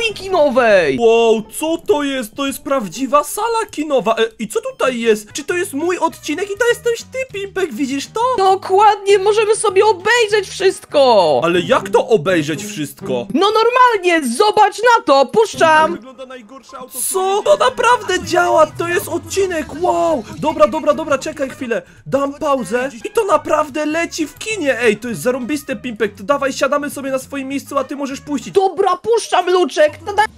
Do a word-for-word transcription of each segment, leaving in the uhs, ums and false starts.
sali kinowej. Wow, co to jest? To jest prawdziwa sala kinowa. E, I co tutaj jest? Czy to jest mój odcinek i to jesteś ty, Pimpek? Widzisz to? Dokładnie, możemy sobie obejrzeć wszystko. Ale jak to obejrzeć wszystko? No normalnie, zobacz na to, puszczam. Wygląda najgorsze auto. Co? To naprawdę działa, to jest odcinek, wow. Dobra, dobra, dobra, czekaj chwilę. Dam pauzę i to naprawdę leci w kinie. Ej, to jest zarąbiste, Pimpek. To dawaj, siadamy sobie na swoim miejscu, a ty możesz puścić. Dobra, puszczam, Luczek.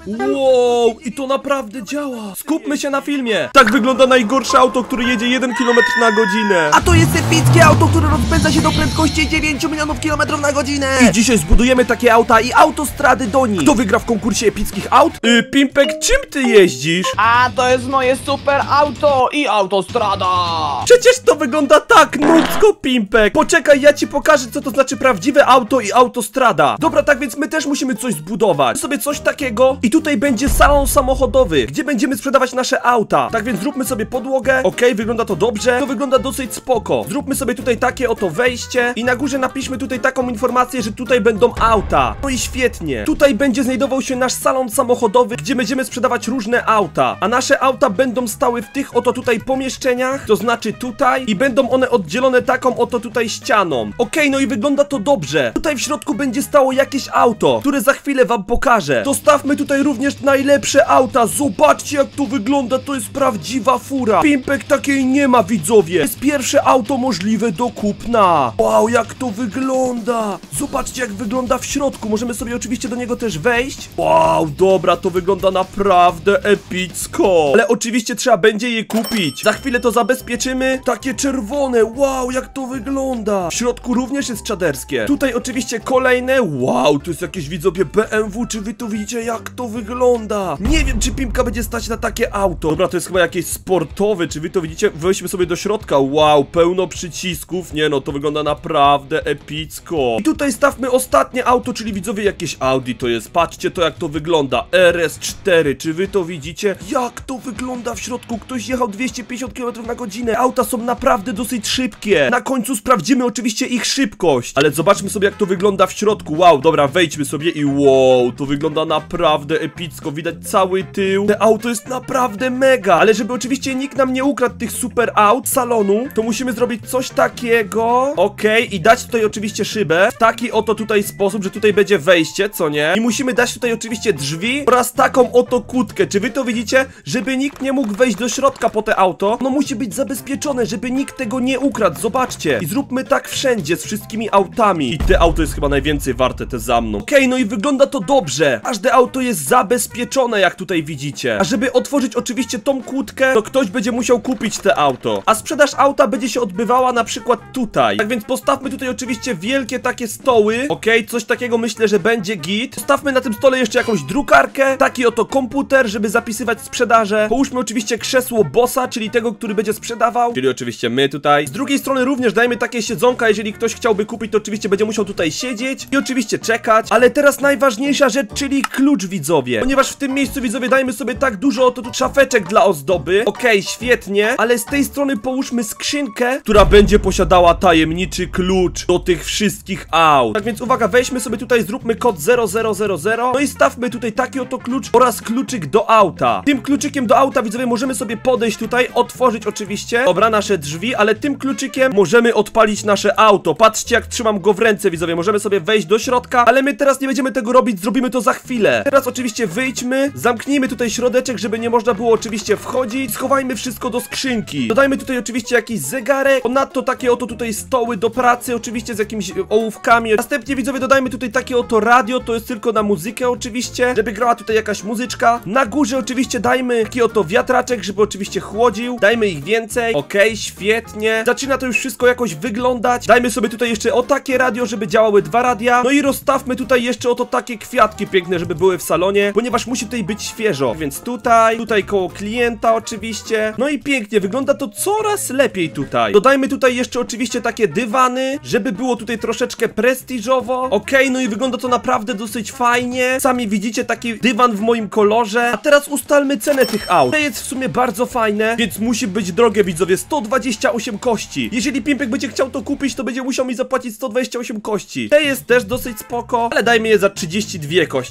Wow, i to naprawdę działa. Skupmy się na filmie. Tak wygląda najgorsze auto, które jedzie jeden kilometr na godzinę. A to jest epickie auto, które rozpędza się do prędkości dziewięć milionów kilometrów na godzinę. I dzisiaj zbudujemy takie auta i autostrady do nich. Kto wygra w konkursie epickich aut? Yy, Pimpek, czym ty jeździsz? A to jest moje super auto i autostrada. Przecież to wygląda tak, nubsko, Pimpek. Poczekaj, ja ci pokażę, co to znaczy prawdziwe auto i autostrada. Dobra, tak więc my też musimy coś zbudować. Sobie coś takiego i tutaj będzie salon samochodowy, gdzie będziemy sprzedawać nasze auta. Tak więc zróbmy sobie podłogę. Okej, wygląda to dobrze. To wygląda dosyć spoko. Zróbmy sobie tutaj takie oto wejście i na górze napiszmy tutaj taką informację, że tutaj będą auta. No i świetnie. Tutaj będzie znajdował się nasz salon samochodowy, gdzie będziemy sprzedawać różne auta. A nasze auta będą stały w tych oto tutaj pomieszczeniach, to znaczy tutaj, i będą one oddzielone taką oto tutaj ścianą. Okej, no i wygląda to dobrze. Tutaj w środku będzie stało jakieś auto, które za chwilę wam pokażę. Dostawmy tutaj również najlepsze auta. Zobaczcie, jak to wygląda. To jest prawdziwa fura. Pimpek, takiej nie ma, widzowie. To jest pierwsze auto możliwe do kupna. Wow, jak to wygląda. Zobaczcie, jak wygląda w środku. Możemy sobie oczywiście do niego też wejść. Wow, dobra, to wygląda naprawdę epicko. Ale oczywiście trzeba będzie je kupić. Za chwilę to zabezpieczymy. Takie czerwone. Wow, jak to wygląda. W środku również jest czaderskie. Tutaj oczywiście kolejne. Wow, to jest jakieś, widzowie, B M W. Czy wy tu widzicie, jak to wygląda? Nie wiem, czy Pimpka będzie stać na takie auto. Dobra, to jest chyba jakieś sportowe. Czy wy to widzicie? Weźmy sobie do środka. Wow, pełno przycisków. Nie no, to wygląda naprawdę epicko. I tutaj stawmy ostatnie auto, czyli, widzowie, jakieś Audi to jest. Patrzcie to, jak to wygląda. R S cztery. Czy wy to widzicie? Jak to wygląda w środku? Ktoś jechał dwieście pięćdziesiąt kilometrów na godzinę. Auta są naprawdę dosyć szybkie. Na końcu sprawdzimy oczywiście ich szybkość. Ale zobaczmy sobie, jak to wygląda w środku. Wow, dobra, wejdźmy sobie i wow, to wygląda naprawdę epicko. Widać cały tył. Te auto jest naprawdę mega. Ale żeby oczywiście nikt nam nie ukradł tych super aut z salonu, to musimy zrobić coś takiego. Okej, okay. I dać tutaj oczywiście szybę w taki oto tutaj sposób, że tutaj będzie wejście, co nie? I musimy dać tutaj oczywiście drzwi oraz taką oto kłódkę. Czy wy to widzicie? Żeby nikt nie mógł wejść do środka po te auto, no musi być zabezpieczone, żeby nikt tego nie ukradł. Zobaczcie. I zróbmy tak wszędzie z wszystkimi autami. I te auto jest chyba najwięcej warte, te za mną. Okej, okay, no i wygląda to dobrze. Każde auto jest zabezpieczone, jak tutaj widzicie. A żeby otworzyć oczywiście tą kłódkę, to ktoś będzie musiał kupić te auto. A sprzedaż auta będzie się odbywała na przykład tutaj. Tak więc postawmy tutaj oczywiście wielkie takie stoły. Okej, okay, coś takiego myślę, że będzie git. Postawmy na tym stole jeszcze jakąś drukarkę. Taki oto komputer, żeby zapisywać sprzedaże. Połóżmy oczywiście krzesło bossa, czyli tego, który będzie sprzedawał. Czyli oczywiście my tutaj. Z drugiej strony również dajmy takie siedzonka. Jeżeli ktoś chciałby kupić, to oczywiście będzie musiał tutaj siedzieć i oczywiście czekać. Ale teraz najważniejsza rzecz, czyli klucz, widzowie. Ponieważ w tym miejscu, widzowie, dajmy sobie tak dużo oto tu szafeczek dla ozdoby. Okej, okay, świetnie. Ale z tej strony połóżmy skrzynkę, która będzie posiadała tajemniczy klucz do tych wszystkich aut. Tak więc uwaga, weźmy sobie tutaj, zróbmy kod zero zero zero zero. No i stawmy tutaj taki oto klucz oraz kluczyk do auta. Tym kluczykiem do auta, widzowie, możemy sobie podejść tutaj, otworzyć oczywiście, dobra, nasze drzwi, ale tym kluczykiem możemy odpalić nasze auto. Patrzcie, jak trzymam go w ręce, widzowie. Możemy sobie wejść do środka, ale my teraz nie będziemy tego robić, zrobimy to za chwilę. Teraz oczywiście wyjdźmy, zamknijmy tutaj środeczek, żeby nie można było oczywiście wchodzić. Schowajmy wszystko do skrzynki. Dodajmy tutaj oczywiście jakiś zegarek. Ponadto takie oto tutaj stoły do pracy, oczywiście z jakimiś ołówkami. Następnie, widzowie, dodajmy tutaj takie oto radio, to jest tylko na muzykę oczywiście, żeby grała tutaj jakaś muzyczka. Na górze oczywiście dajmy taki oto wiatraczek, żeby oczywiście chłodził. Dajmy ich więcej. Okej, okay, świetnie. Zaczyna to już wszystko jakoś wyglądać. Dajmy sobie tutaj jeszcze o takie radio, żeby działały dwa radia. No i rozstawmy tutaj jeszcze oto takie kwiatki piękne, żeby były w salonie, ponieważ musi tutaj być świeżo. Więc tutaj, tutaj koło klienta oczywiście. No i pięknie, wygląda to coraz lepiej tutaj. Dodajmy tutaj jeszcze oczywiście takie dywany, żeby było tutaj troszeczkę prestiżowo. Okej, okay, no i wygląda to naprawdę dosyć fajnie. Sami widzicie taki dywan w moim kolorze. A teraz ustalmy cenę tych aut. To jest w sumie bardzo fajne, więc musi być drogie, widzowie. sto dwadzieścia osiem kości. Jeżeli Pimpek będzie chciał to kupić, to będzie musiał mi zapłacić sto dwadzieścia osiem kości. To jest też dosyć spoko, ale dajmy je za trzydzieści dwie kości. Okej,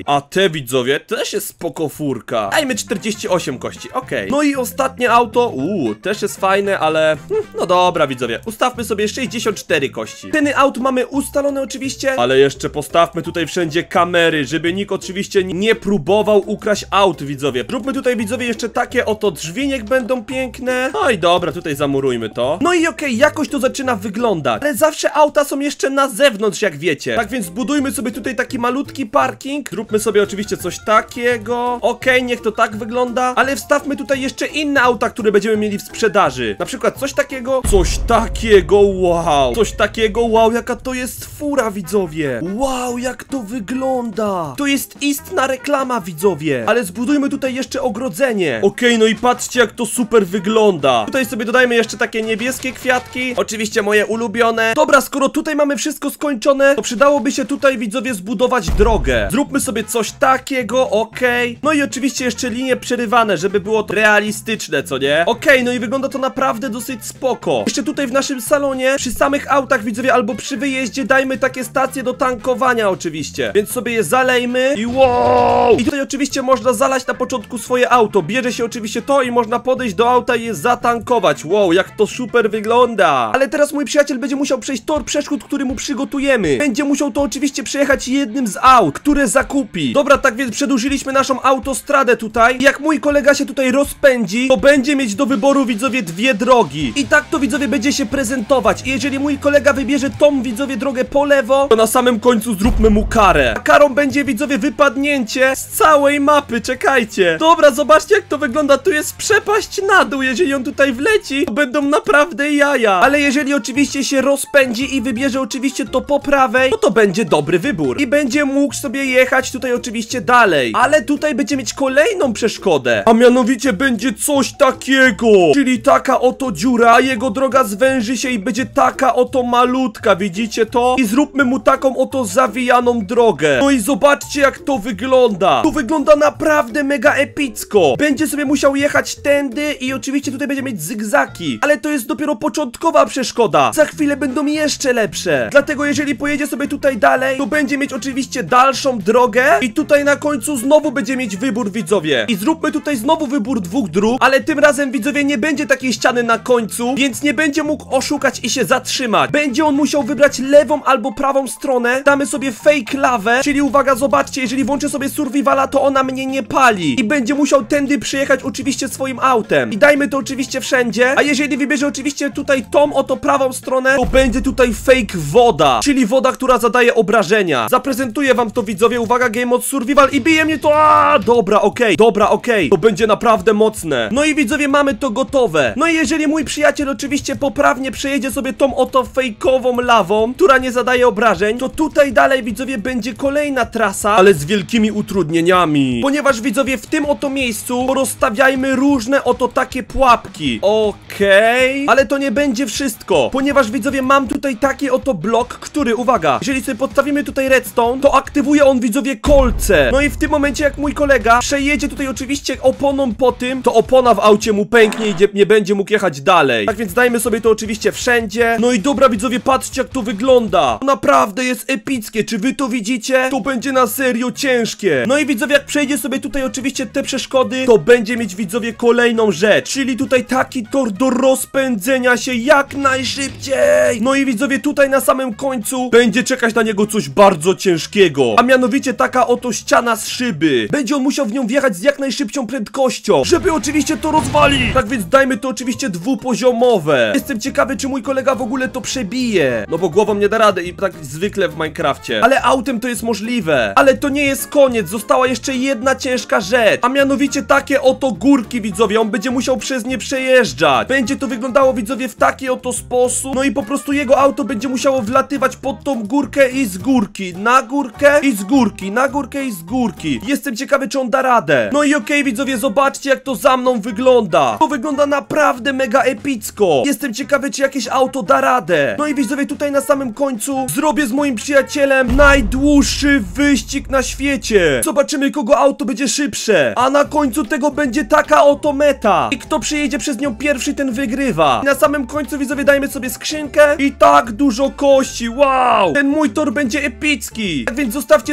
A te widzowie też jest spoko furka. Dajmy czterdzieści osiem kości, okej. No i ostatnie auto, uuu, też jest fajne, ale hm, no dobra widzowie, ustawmy sobie sześćdziesiąt cztery kości. Ceny aut mamy ustalone oczywiście, ale jeszcze postawmy tutaj wszędzie kamery, żeby nikt oczywiście nie próbował ukraść aut, widzowie. Zróbmy tutaj widzowie jeszcze takie oto drzwi, niech będą piękne. No i dobra, tutaj zamurujmy to. No i okej, jakoś to zaczyna wyglądać, ale zawsze auta są jeszcze na zewnątrz, jak wiecie. Tak więc zbudujmy sobie tutaj taki malutki parking. Zróbmy sobie oczywiście coś takiego. Okej, niech to tak wygląda, ale wstawmy tutaj jeszcze inne auta, które będziemy mieli w sprzedaży. Na przykład coś takiego, coś takiego, wow. Coś takiego, wow, jaka to jest fura, widzowie. Wow, jak to wygląda. To jest istna reklama, widzowie. Ale zbudujmy tutaj jeszcze ogrodzenie. Okej, no i patrzcie, jak to super wygląda. Tutaj sobie dodajmy jeszcze takie niebieskie kwiatki. Oczywiście moje ulubione. Dobra, skoro tutaj mamy wszystko skończone, to przydałoby się tutaj, widzowie, zbudować drogę. Zróbmy sobie coś takiego, okej. No i oczywiście jeszcze linie przerywane, żeby było to realistyczne, co nie? Okej, no i wygląda to naprawdę dosyć spoko. Jeszcze tutaj w naszym salonie, przy samych autach, widzowie, albo przy wyjeździe dajmy takie stacje do tankowania oczywiście. Więc sobie je zalejmy i wow! I tutaj oczywiście można zalać na początku swoje auto. Bierze się oczywiście to i można podejść do auta i je zatankować. Wow, jak to super wygląda. Ale teraz mój przyjaciel będzie musiał przejść tor przeszkód, który mu przygotujemy. Będzie musiał to oczywiście przejechać jednym z aut, które zakupi. Dobra, tak więc przedłużyliśmy naszą autostradę tutaj. Jak mój kolega się tutaj rozpędzi, to będzie mieć do wyboru, widzowie, dwie drogi. I tak to, widzowie, będzie się prezentować. I jeżeli mój kolega wybierze tą, widzowie, drogę po lewo, to na samym końcu zróbmy mu karę. A karą będzie, widzowie, wypadnięcie z całej mapy. Czekajcie. Dobra, zobaczcie, jak to wygląda. Tu jest przepaść na dół. Jeżeli on tutaj wleci, to będą naprawdę jaja. Ale jeżeli oczywiście się rozpędzi i wybierze oczywiście to po prawej, no to będzie dobry wybór. I będzie mógł sobie jechać tutaj oczywiście dalej. Ale tutaj będzie mieć kolejną przeszkodę. A mianowicie będzie coś takiego. Czyli taka oto dziura, a jego droga zwęży się i będzie taka oto malutka. Widzicie to? I zróbmy mu taką oto zawijaną drogę. No i zobaczcie, jak to wygląda. To wygląda naprawdę mega epicko. Będzie sobie musiał jechać tędy i oczywiście tutaj będzie mieć zygzaki. Ale to jest dopiero początkowa przeszkoda. Za chwilę będą jeszcze lepsze. Dlatego jeżeli pojedzie sobie tutaj dalej, to będzie mieć oczywiście dalszą drogę i tutaj na końcu znowu będzie mieć wybór, widzowie. I zróbmy tutaj znowu wybór dwóch dróg, ale tym razem, widzowie, nie będzie takiej ściany na końcu, więc nie będzie mógł oszukać i się zatrzymać. Będzie on musiał wybrać lewą albo prawą stronę. Damy sobie fake lawę, czyli uwaga, zobaczcie, jeżeli włączę sobie survivala, to ona mnie nie pali. I będzie musiał tędy przyjechać oczywiście swoim autem. I dajmy to oczywiście wszędzie. A jeżeli wybierze oczywiście tutaj tą oto prawą stronę, to będzie tutaj fake woda, czyli woda, która zadaje obrażenia. Zaprezentuję wam to, widzowie, uwaga, game mode survival i bije mnie to. Aaaa, dobra, okej, okay, dobra, okej, okay. To będzie naprawdę mocne. No i widzowie, mamy to gotowe. No i jeżeli mój przyjaciel oczywiście poprawnie przejedzie sobie tą oto fejkową lawą, która nie zadaje obrażeń, to tutaj dalej, widzowie, będzie kolejna trasa, ale z wielkimi utrudnieniami. Ponieważ, widzowie, w tym oto miejscu porozstawiajmy różne oto takie pułapki. Okej, okay. Ale to nie będzie wszystko, ponieważ, widzowie, mam tutaj taki oto blok, który, uwaga, jeżeli sobie podstawimy tutaj redstone, to aktywuje on, widzowie, kolce. No i w tym momencie, jak mój kolega przejedzie tutaj oczywiście oponą po tym, to opona w aucie mu pęknie i nie będzie mógł jechać dalej. Tak więc dajmy sobie to oczywiście wszędzie. No i dobra, widzowie, patrzcie, jak to wygląda. To naprawdę jest epickie. Czy wy to widzicie? To będzie na serio ciężkie. No i widzowie, jak przejdzie sobie tutaj oczywiście te przeszkody, to będzie mieć, widzowie, kolejną rzecz, czyli tutaj taki tor do rozpędzenia się jak najszybciej. No i widzowie, tutaj na samym końcu będzie czekać na niego coś bardzo ciężkiego, a mianowicie taka oto ściana z szyby. Będzie on musiał w nią wjechać z jak najszybcią prędkością, żeby oczywiście to rozwalić. Tak więc dajmy to oczywiście dwupoziomowe. Jestem ciekawy, czy mój kolega w ogóle to przebije. No bo głową nie da rady i tak zwykle w Minecrafcie. Ale autem to jest możliwe. Ale to nie jest koniec. Została jeszcze jedna ciężka rzecz, a mianowicie takie oto górki, widzowie. On będzie musiał przez nie przejeżdżać. Będzie to wyglądało, widzowie, w taki oto sposób. No i po prostu jego auto będzie musiało wlatywać pod tą górkę i z górki. Na górkę i z górki. Na górkę i z górki. Jestem ciekawy, czy on da radę. No i okej, okay, widzowie, zobaczcie, jak to za mną wygląda. To wygląda naprawdę mega epicko. Jestem ciekawy, czy jakieś auto da radę. No i widzowie, tutaj na samym końcu zrobię z moim przyjacielem najdłuższy wyścig na świecie. Zobaczymy, kogo auto będzie szybsze. A na końcu tego będzie taka oto meta. I kto przyjedzie przez nią pierwszy, ten wygrywa. I na samym końcu, widzowie, dajmy sobie skrzynkę i tak dużo kości. Wow! Ten mój tor będzie epicki. Tak więc zostawcie subskrypcję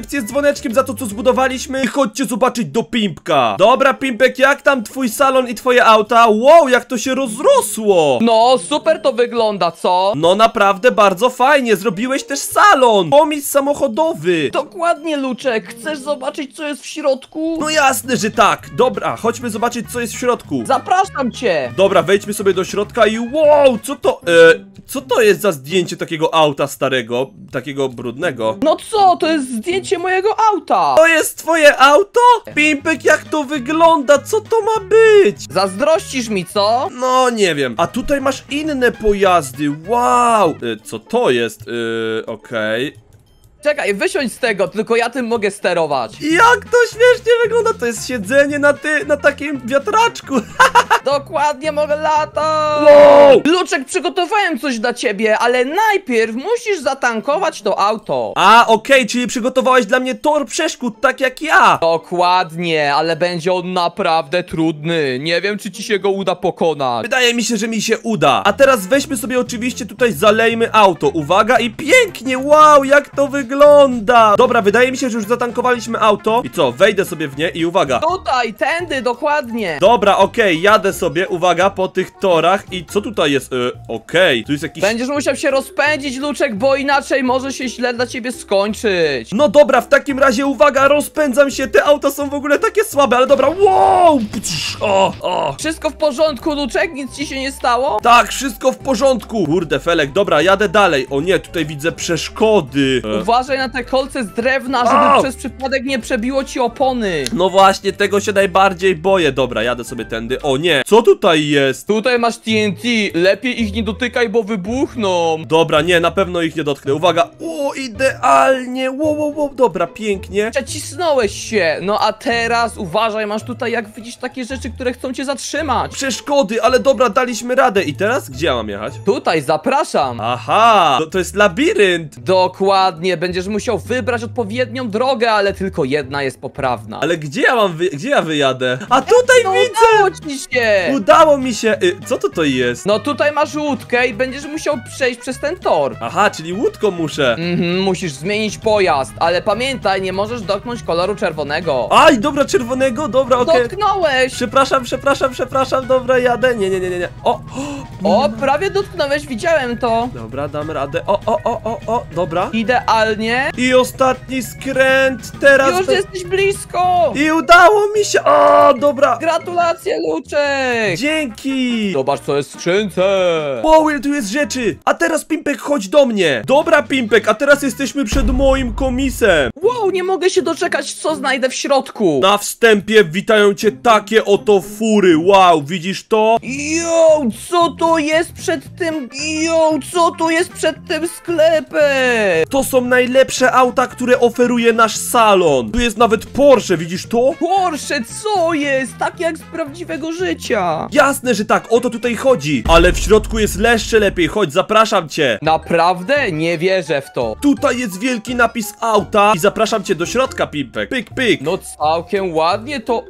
subskrypcję z dzwoneczkiem za to, co zbudowaliśmy i chodźcie zobaczyć do Pimpka. Dobra, Pimpek, jak tam twój salon i twoje auta? Wow, jak to się rozrosło. No, super to wygląda, co? No naprawdę bardzo fajnie, zrobiłeś też salon, pomysł samochodowy. Dokładnie, Luczek. Chcesz zobaczyć, co jest w środku? No jasne, że tak. Dobra, chodźmy zobaczyć, co jest w środku. Zapraszam cię. Dobra, wejdźmy sobie do środka i wow, co to, e, co to jest za zdjęcie takiego auta starego, takiego brudnego? No co, to jest zdjęcie mojego auta. To jest twoje auto? Pimpek, jak to wygląda? Co to ma być? Zazdrościsz mi, co? No, nie wiem. A tutaj masz inne pojazdy, wow. E, co to jest? E, okej. Czekaj, wysiądź z tego, tylko ja tym mogę sterować. Jak to śmiesznie wygląda? To jest siedzenie na ty, na takim wiatraczku. Dokładnie, mogę latać. Wow! Luczek, przygotowałem coś dla ciebie, ale najpierw musisz zatankować to auto. A, okej, czyli przygotowałeś dla mnie tor przeszkód, tak jak ja. Dokładnie, ale będzie on naprawdę trudny. Nie wiem, czy ci się go uda pokonać. Wydaje mi się, że mi się uda. A teraz weźmy sobie oczywiście tutaj, zalejmy auto. Uwaga i pięknie, wow, jak to wygląda. Dobra, wydaje mi się, że już zatankowaliśmy auto. I co, wejdę sobie w nie i uwaga. Tutaj, tędy, dokładnie. Dobra, okej, jadę sobie, uwaga, po tych torach. I co tutaj jest? Yy, okej, tu jest jakiś... Będziesz musiał się rozpędzić, Luczek, bo inaczej może się źle dla ciebie skończyć. No dobra, w takim razie uwaga, rozpędzam się. Te auta są w ogóle takie słabe, ale dobra, wow. O, o. Wszystko w porządku, Luczek? Nic ci się nie stało? Tak, wszystko w porządku. Kurde, Felek, dobra, jadę dalej. O nie, tutaj widzę przeszkody. E. Uważaj na te kolce z drewna, żeby Au! przez przypadek nie przebiło ci opony. No właśnie, tego się najbardziej boję. Dobra, jadę sobie tędy. O nie, co tutaj jest? Tutaj masz T N T, lepiej ich nie dotykaj, bo wybuchną. Dobra, nie, na pewno ich nie dotknę. Uwaga, o, idealnie. Wow, wow, wow, dobra, pięknie. Przecisnąłeś się, no a teraz uważaj, masz tutaj, jak widzisz, takie rzeczy, które chcą cię zatrzymać. Przeszkody, ale dobra, daliśmy radę. I teraz gdzie ja mam jechać? Tutaj, zapraszam. Aha, to, to jest labirynt. Dokładnie, będziesz musiał wybrać odpowiednią drogę, ale tylko jedna jest poprawna. Ale gdzie ja mam wy... gdzie ja wyjadę? A tutaj No widzę! udało ci się! Udało mi się. Y, co to to jest? No tutaj masz łódkę i będziesz musiał przejść przez ten tor. Aha, czyli łódką muszę. Mhm, musisz zmienić pojazd, ale pamiętaj, nie możesz dotknąć koloru czerwonego. Aj, dobra, czerwonego, dobra, okej. Dotknąłeś! Przepraszam, przepraszam, przepraszam, dobra, jadę. Nie, nie, nie, nie, nie. O, O, prawie dotknąłeś, widziałem to. dobra, dam radę. O, o, o, o, o, dobra. Idealnie. I ostatni skręt, teraz. Już be- jesteś blisko. I udało mi się. O, dobra. Gratulacje, Luczek. Dzięki. Zobacz, co jest w skrzynce. Wow, ile tu jest rzeczy. A teraz, Pimpek, chodź do mnie. Dobra, Pimpek, a teraz jesteśmy przed moim komisem. Wow, nie mogę się doczekać, co znajdę w środku. Na wstępie witają cię takie oto fury. Wow, widzisz to? Jo, co to jest przed tym... Jo, co tu jest przed tym sklepem? To są najlepsze auta, które oferuje nasz salon. Tu jest nawet Porsche, widzisz to? Porsche, co jest? Tak jak z prawdziwego życia. Jasne, że tak, o to tutaj chodzi. Ale w środku jest jeszcze lepiej, chodź, zapraszam cię. Naprawdę? Nie wierzę w to. Tutaj jest wielki napis auta i zapraszam cię do środka, Pimpek. Pyk, pyk. No całkiem ładnie to...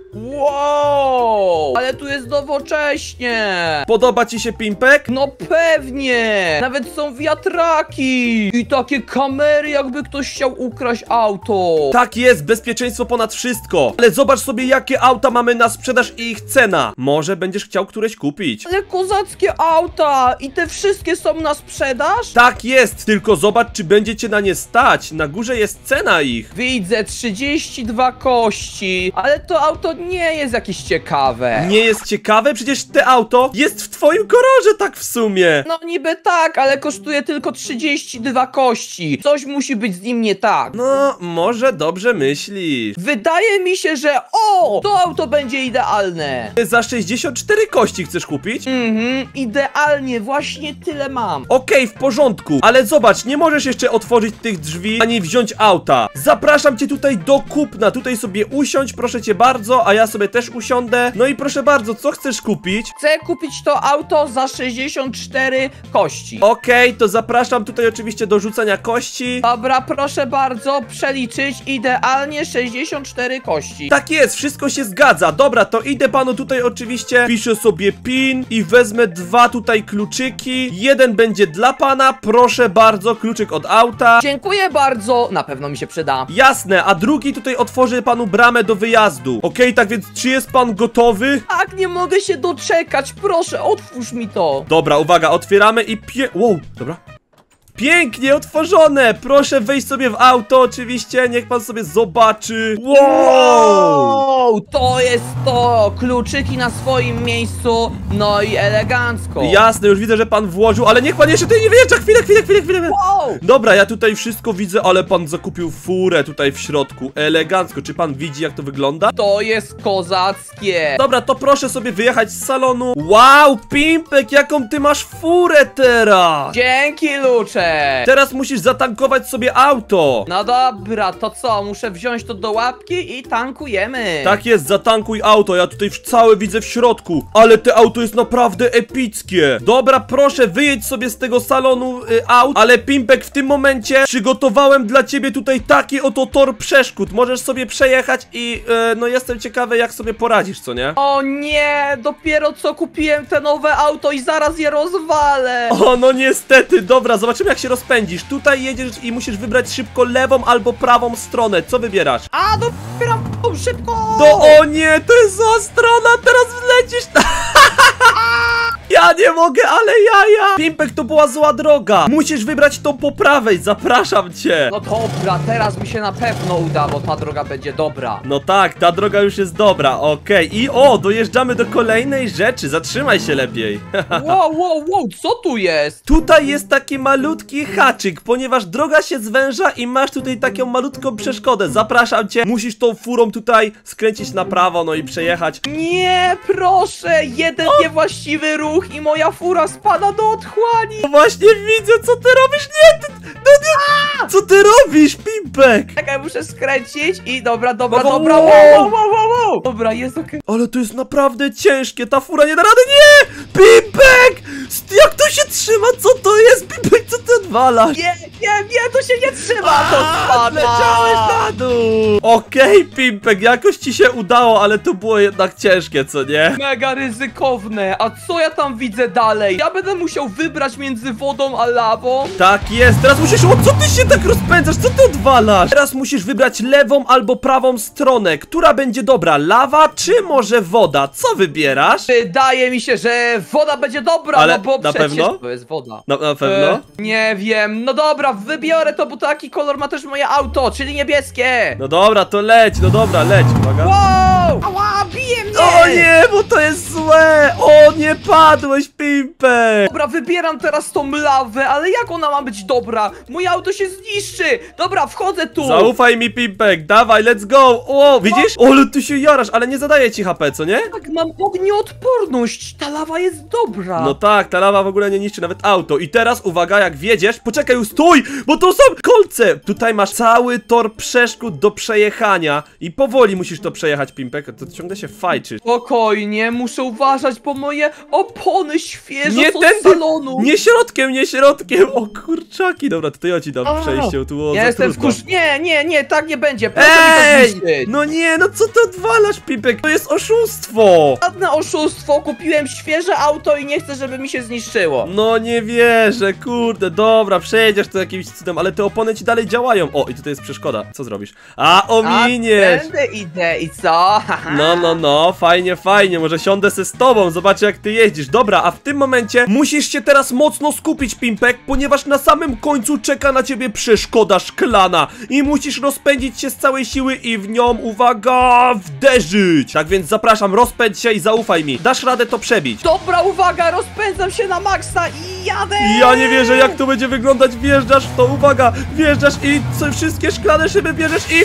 Wow! Ale tu jest nowocześnie. Podoba ci się, Pimpek? No pewnie! Nawet są wiatraki! I takie kamery, jakby ktoś chciał ukraść auto! Tak jest, bezpieczeństwo ponad wszystko. Ale zobacz sobie, jakie auta mamy na sprzedaż i ich cena. Może będziesz chciał któreś kupić. Ale kozackie auta! I te wszystkie są na sprzedaż? Tak jest, tylko zobacz, czy będzie cię na nie stać. Na górze jest cena ich. Widzę trzydzieści dwa kości, ale to auto nie jest jakieś ciekawe. Nie jest ciekawe? Przecież te auto jest w twoim kolorze, tak w sumie. No niby tak, ale kosztuje tylko trzydzieści dwa kości. Coś musi być z nim nie tak. No, może dobrze myślisz. Wydaje mi się, że o! To auto będzie idealne. Za sześćdziesiąt cztery kości chcesz kupić? Mhm, idealnie, właśnie tyle mam. Okej, w porządku, ale zobacz, nie możesz jeszcze otworzyć tych drzwi, ani wziąć auta. Zapraszam cię tutaj do kupna, tutaj sobie usiądź, proszę cię bardzo, a ja sobie też usiądę. No i proszę bardzo, co chcesz kupić? Chcę kupić to auto za sześćdziesiąt cztery kości. Okej, to zapraszam tutaj oczywiście do rzucania kości. Dobra, Dobra, proszę bardzo, przeliczyć idealnie sześćdziesiąt cztery kości. Tak jest, wszystko się zgadza. Dobra, to idę panu tutaj oczywiście, piszę sobie pin i wezmę dwa tutaj kluczyki. Jeden będzie dla pana, proszę bardzo, kluczyk od auta. Dziękuję bardzo, na pewno mi się przyda. Jasne, a drugi tutaj otworzy panu bramę do wyjazdu. Okej, tak więc czy jest pan gotowy? Tak, nie mogę się doczekać, proszę, otwórz mi to. Dobra, uwaga, otwieramy i pie... Wow, dobra. Pięknie otworzone! Proszę wejść sobie w auto, oczywiście, niech pan sobie zobaczy. Wow! To jest to! Kluczyki na swoim miejscu, no i elegancko. Jasne, już widzę, że pan włożył, ale niech pan jeszcze tutaj nie wyjeżdża. Chwilę, chwilę, chwilę, chwilę. Wow! Dobra, ja tutaj wszystko widzę, ale pan zakupił furę tutaj w środku. Elegancko, czy pan widzi, jak to wygląda? To jest kozackie. Dobra, to proszę sobie wyjechać z salonu. Wow, Pimpek, jaką ty masz furę teraz! Dzięki, Luczek. Teraz musisz zatankować sobie auto. No dobra, to co? Muszę wziąć to do łapki i tankujemy. Tak jest, zatankuj auto, ja tutaj całe widzę w środku. Ale te auto jest naprawdę epickie. Dobra, proszę, wyjedź sobie z tego salonu y, aut. Ale Pimpek, w tym momencie przygotowałem dla ciebie tutaj taki oto tor przeszkód. Możesz sobie przejechać i y, no jestem ciekawy, jak sobie poradzisz, co nie? O nie, dopiero co kupiłem te nowe auto i zaraz je rozwalę. O, no niestety, dobra, zobaczymy, jak się rozpędzisz. Tutaj jedziesz i musisz wybrać szybko lewą albo prawą stronę. Co wybierasz? A, dopiero szybko. No o nie, to jest zła strona, teraz wlecisz. Ja nie mogę, ale jaja. Pimpek, to była zła droga. Musisz wybrać tą po prawej, zapraszam cię. No dobra, teraz mi się na pewno uda, bo ta droga będzie dobra. No tak, ta droga już jest dobra, okej. I o, dojeżdżamy do kolejnej rzeczy, zatrzymaj się lepiej. Wow, wow, wow, co tu jest? Tutaj jest taki malutki haczyk, ponieważ droga się zwęża i masz tutaj taką malutką przeszkodę. Zapraszam cię, musisz tą furą tutaj skręcić na prawo, no i przejechać. Nie, proszę, jeden niewłaściwy ruch i moja fura spada do otchłani. No właśnie widzę, co ty robisz, nie, ty, no nie, co ty robisz, Pimpek? Czekaj, muszę skręcić i dobra, dobra, No, dobra, wow. wow, wow, wow, wow, wow. Dobra, jest okej. Ale to jest naprawdę ciężkie, ta fura nie da rady, nie! Pimpek! Jak to się trzyma, co to jest, Pimpek, co ty odwalasz? Nie, nie, nie, to się nie trzyma, to spada. Leciałeś na dół! Okej, Pimpek, jakoś ci się udało, ale to było jednak ciężkie, co nie? Mega ryzykowne, a co ja tam widzę dalej? Ja będę musiał wybrać między wodą a lawą? Tak jest, teraz musisz, o co ty się tak rozpędzasz, co ty odwalasz? Teraz musisz wybrać lewą albo prawą stronę, która będzie dobra, lawa czy może woda, co wybierasz? Wydaje mi się, że woda będzie dobra, Ale no bo na przecież pewno? to jest woda. Na, na pewno? E, nie wiem, no dobra, wybiorę to, bo taki kolor ma też moje auto, czyli niebieskie. No dobra, to leć, no dobra, leć, uwaga. Wow! Ała, bije mnie! O nie, bo to jest złe! O, nie padłeś, Pimpek! Dobra, wybieram teraz tą lawę, ale jak ona ma być dobra? Moje auto się zniszczy! Dobra, wchodzę tu! Zaufaj mi, Pimpek, dawaj, let's go! O, widzisz? O, ale ty się jarasz, ale nie zadaje ci H P, co nie? Tak, mam ognioodporność, ta lawa jest dobra! No tak, ta lawa w ogóle nie niszczy nawet auto. I teraz, uwaga, jak wjedziesz, poczekaj, już stój, bo to są kolce! Tutaj masz cały tor przeszkód do przejechania i powoli musisz to przejechać, Pimpek, to ciągle się fajczysz. Spokojnie, muszę uważać, bo moje opony świeżo Nie są tędy, z salonu! nie środkiem, nie środkiem, o kurczaki, dobra, to ja ci dam A, przejście, tu było Ja za jestem trudno. wkurz... Nie, nie, nie, tak nie będzie, proszę mi Ej, to zniszczyć! no nie, no co ty odwalasz, Pimpek, to jest oszustwo! Żadne oszustwo, kupiłem świeże auto i nie chcę, żeby mi się zniszczyło. No nie wierzę, kurde, dobra, przejdziesz to jakimś cudem, ale te opony ci dalej działają. O, i tutaj jest przeszkoda, co zrobisz? A, ominiesz! A będę idę i co? No, no, no, fajnie, fajnie, może siądę se z tobą, zobaczę jak ty jeździsz. Dobra, a w tym momencie musisz się teraz mocno skupić, Pimpek, ponieważ na samym końcu czeka na ciebie przeszkoda szklana i musisz rozpędzić się z całej siły i w nią, uwaga, wderzyć. Tak więc zapraszam, rozpędź się i zaufaj mi, dasz radę to przebić. Dobra, uwaga, rozpędzam się na maksa i jadę! Ja nie wierzę, jak to będzie wyglądać, wjeżdżasz w to, uwaga, wjeżdżasz i co, wszystkie szklane szyby bierzesz i...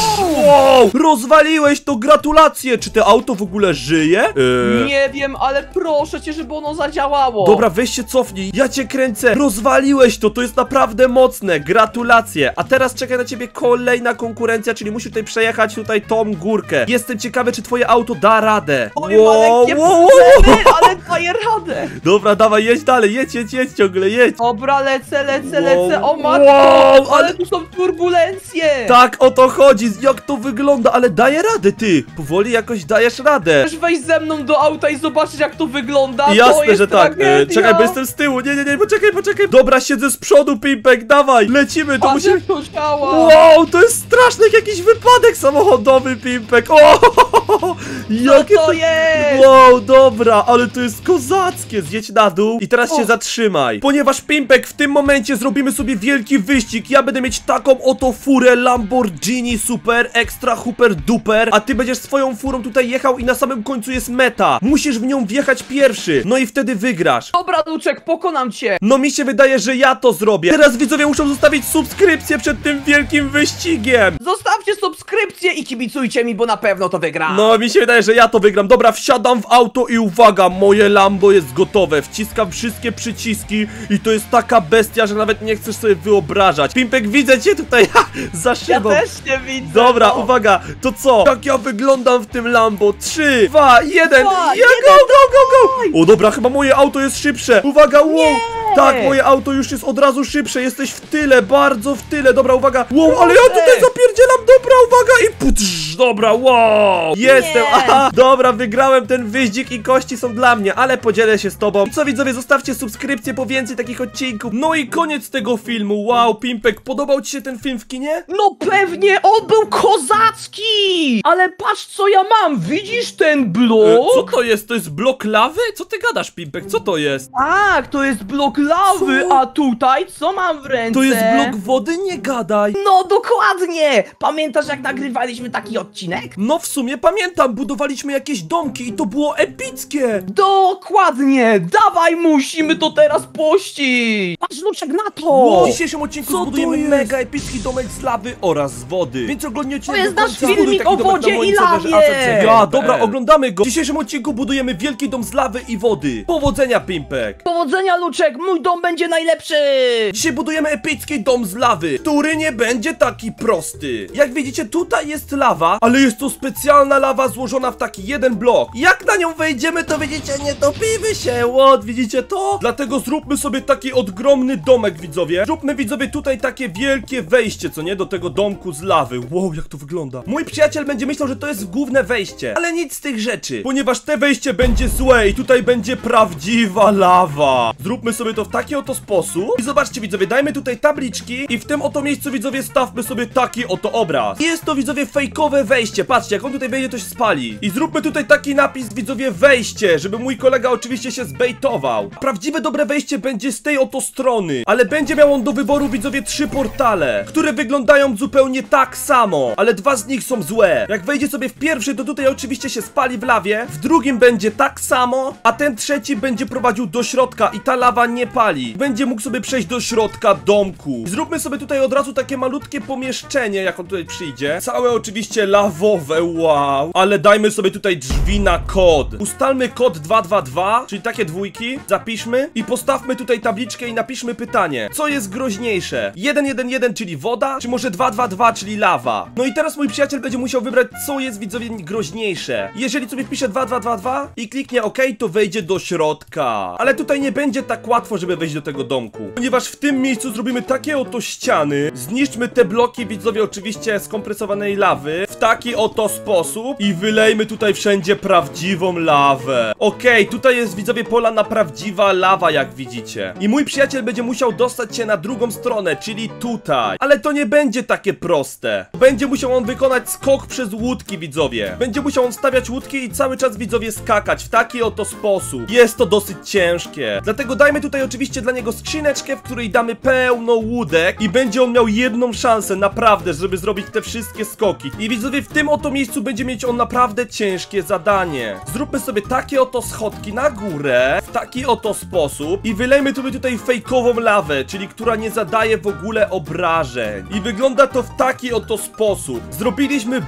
Wow, rozwaliłeś to, gratulacje, czy to auto w ogóle żyje? Eee... Nie wiem, ale proszę cię, żeby ono zadziałało. Dobra, weź się cofnij, ja cię kręcę, rozwaliłeś to, to jest naprawdę mocne, gratulacje. A teraz czeka na ciebie kolejna konkurencja, czyli musisz tutaj przejechać tutaj tą górkę. Jestem ciekawy, czy twoje auto da radę. Oj, ma lekkie problemy, ale daję radę. Dobra, dawaj, jedź dalej, jedź, jedź, jedź, jedź ciągle, jedź. Dobra, lecę, lecę, Wow, lecę. O matko, wow, ale ale- tu są turbulencje. Tak, o to chodzi, jak to wygląda, ale daję radę, ty. Powoli jakoś dajesz radę. Chcesz wejść ze mną do auta i zobaczyć, jak to wygląda? To Jasne, jest że tak. E, tragedia. czekaj, bo jestem z tyłu. Nie, nie, nie, poczekaj, poczekaj. Dobra, siedzę z przodu, Pimpek, dawaj. Lecimy, to A musimy... to działa. Wow, to jest straszny jakiś wypadek samochodowy, Pimpek. O, Co jakie to jest? Wow, dobra, ale to jest kozackie. Zjedź na dół i teraz O. się zatrzymaj. Ponieważ, Pimpek, w tym momencie zrobimy sobie wielki wyścig. Ja będę mieć taką oto furę Lamborghini Super Extra Super Duper, a ty będziesz swoją furą tutaj jechał i na samym końcu jest meta. Musisz w nią wjechać pierwszy, no i wtedy wygrasz. Dobra, Luczek, pokonam cię. No mi się wydaje, że ja to zrobię. Teraz widzowie muszą zostawić subskrypcję przed tym wielkim wyścigiem. Zostawcie subskrypcję i kibicujcie mi, bo na pewno to wygram. No mi się wydaje, że ja to wygram. Dobra, wsiadam w auto i uwaga, moje Lambo jest gotowe. Wciskam wszystkie przyciski i to jest taka bestia, że nawet nie chcesz sobie wyobrażać. Pimpek, widzę cię tutaj ha, za Ja szybą. też nie widzę. Dobra, no. uwaga, to co? Jak ja wyglądam w tym Lambo? Trzy, dwa, jeden, Dwa, ja go, go, go, go! O dobra, chyba moje auto jest szybsze. Uwaga, wow! Tak, moje auto już jest od razu szybsze. Jesteś w tyle, bardzo w tyle. Dobra, uwaga. Wow, ale ja tutaj zapierdzielam. Dobra, uwaga i putsz. Dobra, wow. Jestem, Nie. aha. Dobra, wygrałem ten wyścig i kości są dla mnie, ale podzielę się z tobą. Co widzowie, zostawcie subskrypcję po więcej takich odcinków. No i koniec tego filmu. Wow, Pimpek, podobał ci się ten film w kinie? No pewnie, on był kozacki! Ale patrz, co ja mam, widzisz ten E, blok? co to jest? To jest blok lawy? Co ty gadasz, Pimpek? Co to jest? Tak, to jest blok lawy, Co? a tutaj co mam w ręce? To jest blok wody? Nie gadaj. No dokładnie! Pamiętasz, jak nagrywaliśmy taki odcinek? No w sumie pamiętam, budowaliśmy jakieś domki i to było epickie. Dokładnie! Dawaj, musimy to teraz pościć! Patrz, Luczek, na to! W dzisiejszym odcinku Co to zbudujemy jest? mega epicki domek z lawy oraz z wody. Więc oglądajcie To jest do nasz końca. filmik Zbuduj taki o domek wodzie na moim i serwerze lawie. A C C. Ja, dobra, oglądamy go. W dzisiejszym odcinku budujemy wielki dom z lawy i wody. Powodzenia, Pimpek. Powodzenia, Luczek, mój dom będzie najlepszy! Dzisiaj budujemy epicki dom z lawy, który nie będzie taki prosty. Jak widzicie, tutaj jest lawa, ale jest to specjalna lawa złożona w taki jeden blok. Jak na nią wejdziemy, to widzicie, nie topimy się. Łot, widzicie to? Dlatego zróbmy sobie taki odgromny domek, widzowie. Zróbmy, widzowie, tutaj takie wielkie wejście, co nie? Do tego domku z lawy. Wow, jak to wygląda. Mój przyjaciel będzie myślał, że to jest główne wejście, ale nic z tych rzeczy, ponieważ te wejście będzie złe i tutaj będzie prawdziwa lawa. Zróbmy sobie to w taki oto sposób. I zobaczcie, widzowie, dajmy tutaj tabliczki i w tym oto miejscu, widzowie, stawmy sobie taki oto obraz. Jest to, widzowie, fejkowe wejście. Patrzcie, jak on tutaj wejdzie, to się spali. I zróbmy tutaj taki napis, widzowie, wejście, żeby mój kolega oczywiście się zbejtował. Prawdziwe dobre wejście będzie z tej oto strony, ale będzie miał on do wyboru, widzowie, trzy portale, które wyglądają zupełnie tak samo, ale dwa z nich są złe. Jak wejdzie sobie w pierwszy, to tutaj oczywiście się spali w lawie, w drugim będzie tak samo, a ten trzeci będzie prowadził do środka i ta lawa nie pali. Będzie mógł sobie przejść do środka domku. I zróbmy sobie tutaj od razu takie malutkie pomieszczenie, jak on tutaj przyjdzie. Całe oczywiście lawowe, wow. Ale dajmy sobie tutaj drzwi na kod. Ustalmy kod dwa dwa dwa, czyli takie dwójki. Zapiszmy i postawmy tutaj tabliczkę i napiszmy pytanie. Co jest groźniejsze? jeden jeden jeden, czyli woda, czy może dwa dwa dwa, czyli lawa? No i teraz mój przyjaciel będzie musiał wybrać, co jest, widzowie, groźniejsze. Jeżeli sobie wpisze dwa dwa dwa dwa i kliknie OK, to wejdzie do środka. Ale tutaj nie będzie tak łatwo, żeby wejść do tego domku, ponieważ w tym miejscu zrobimy takie oto ściany. Zniszczmy te bloki, widzowie, oczywiście skompresowanej lawy w taki oto sposób i wylejmy tutaj wszędzie prawdziwą lawę. Okej, okay, tutaj jest, widzowie, pola na prawdziwa lawa, jak widzicie. I mój przyjaciel będzie musiał dostać się na drugą stronę, czyli tutaj. Ale to nie będzie takie proste. Będzie musiał on wykonać skok przez łódki, widzowie. Będzie musiał on stawiać łódki i cały czas, widzowie, skakać w taki oto sposób. Jest to dosyć ciężkie. Dlatego dajmy tutaj oczywiście dla niego skrzyneczkę, w której damy pełno łódek i będzie on miał jedną szansę, naprawdę, żeby zrobić te wszystkie skoki. I widzowie, w tym oto miejscu będzie mieć on naprawdę ciężkie zadanie. Zróbmy sobie takie oto schodki na górę, w taki oto sposób i wylejmy sobie tutaj fejkową lawę, czyli która nie zadaje w ogóle obrażeń. I wygląda to w taki oto sposób. Zrobiliśmy bardzo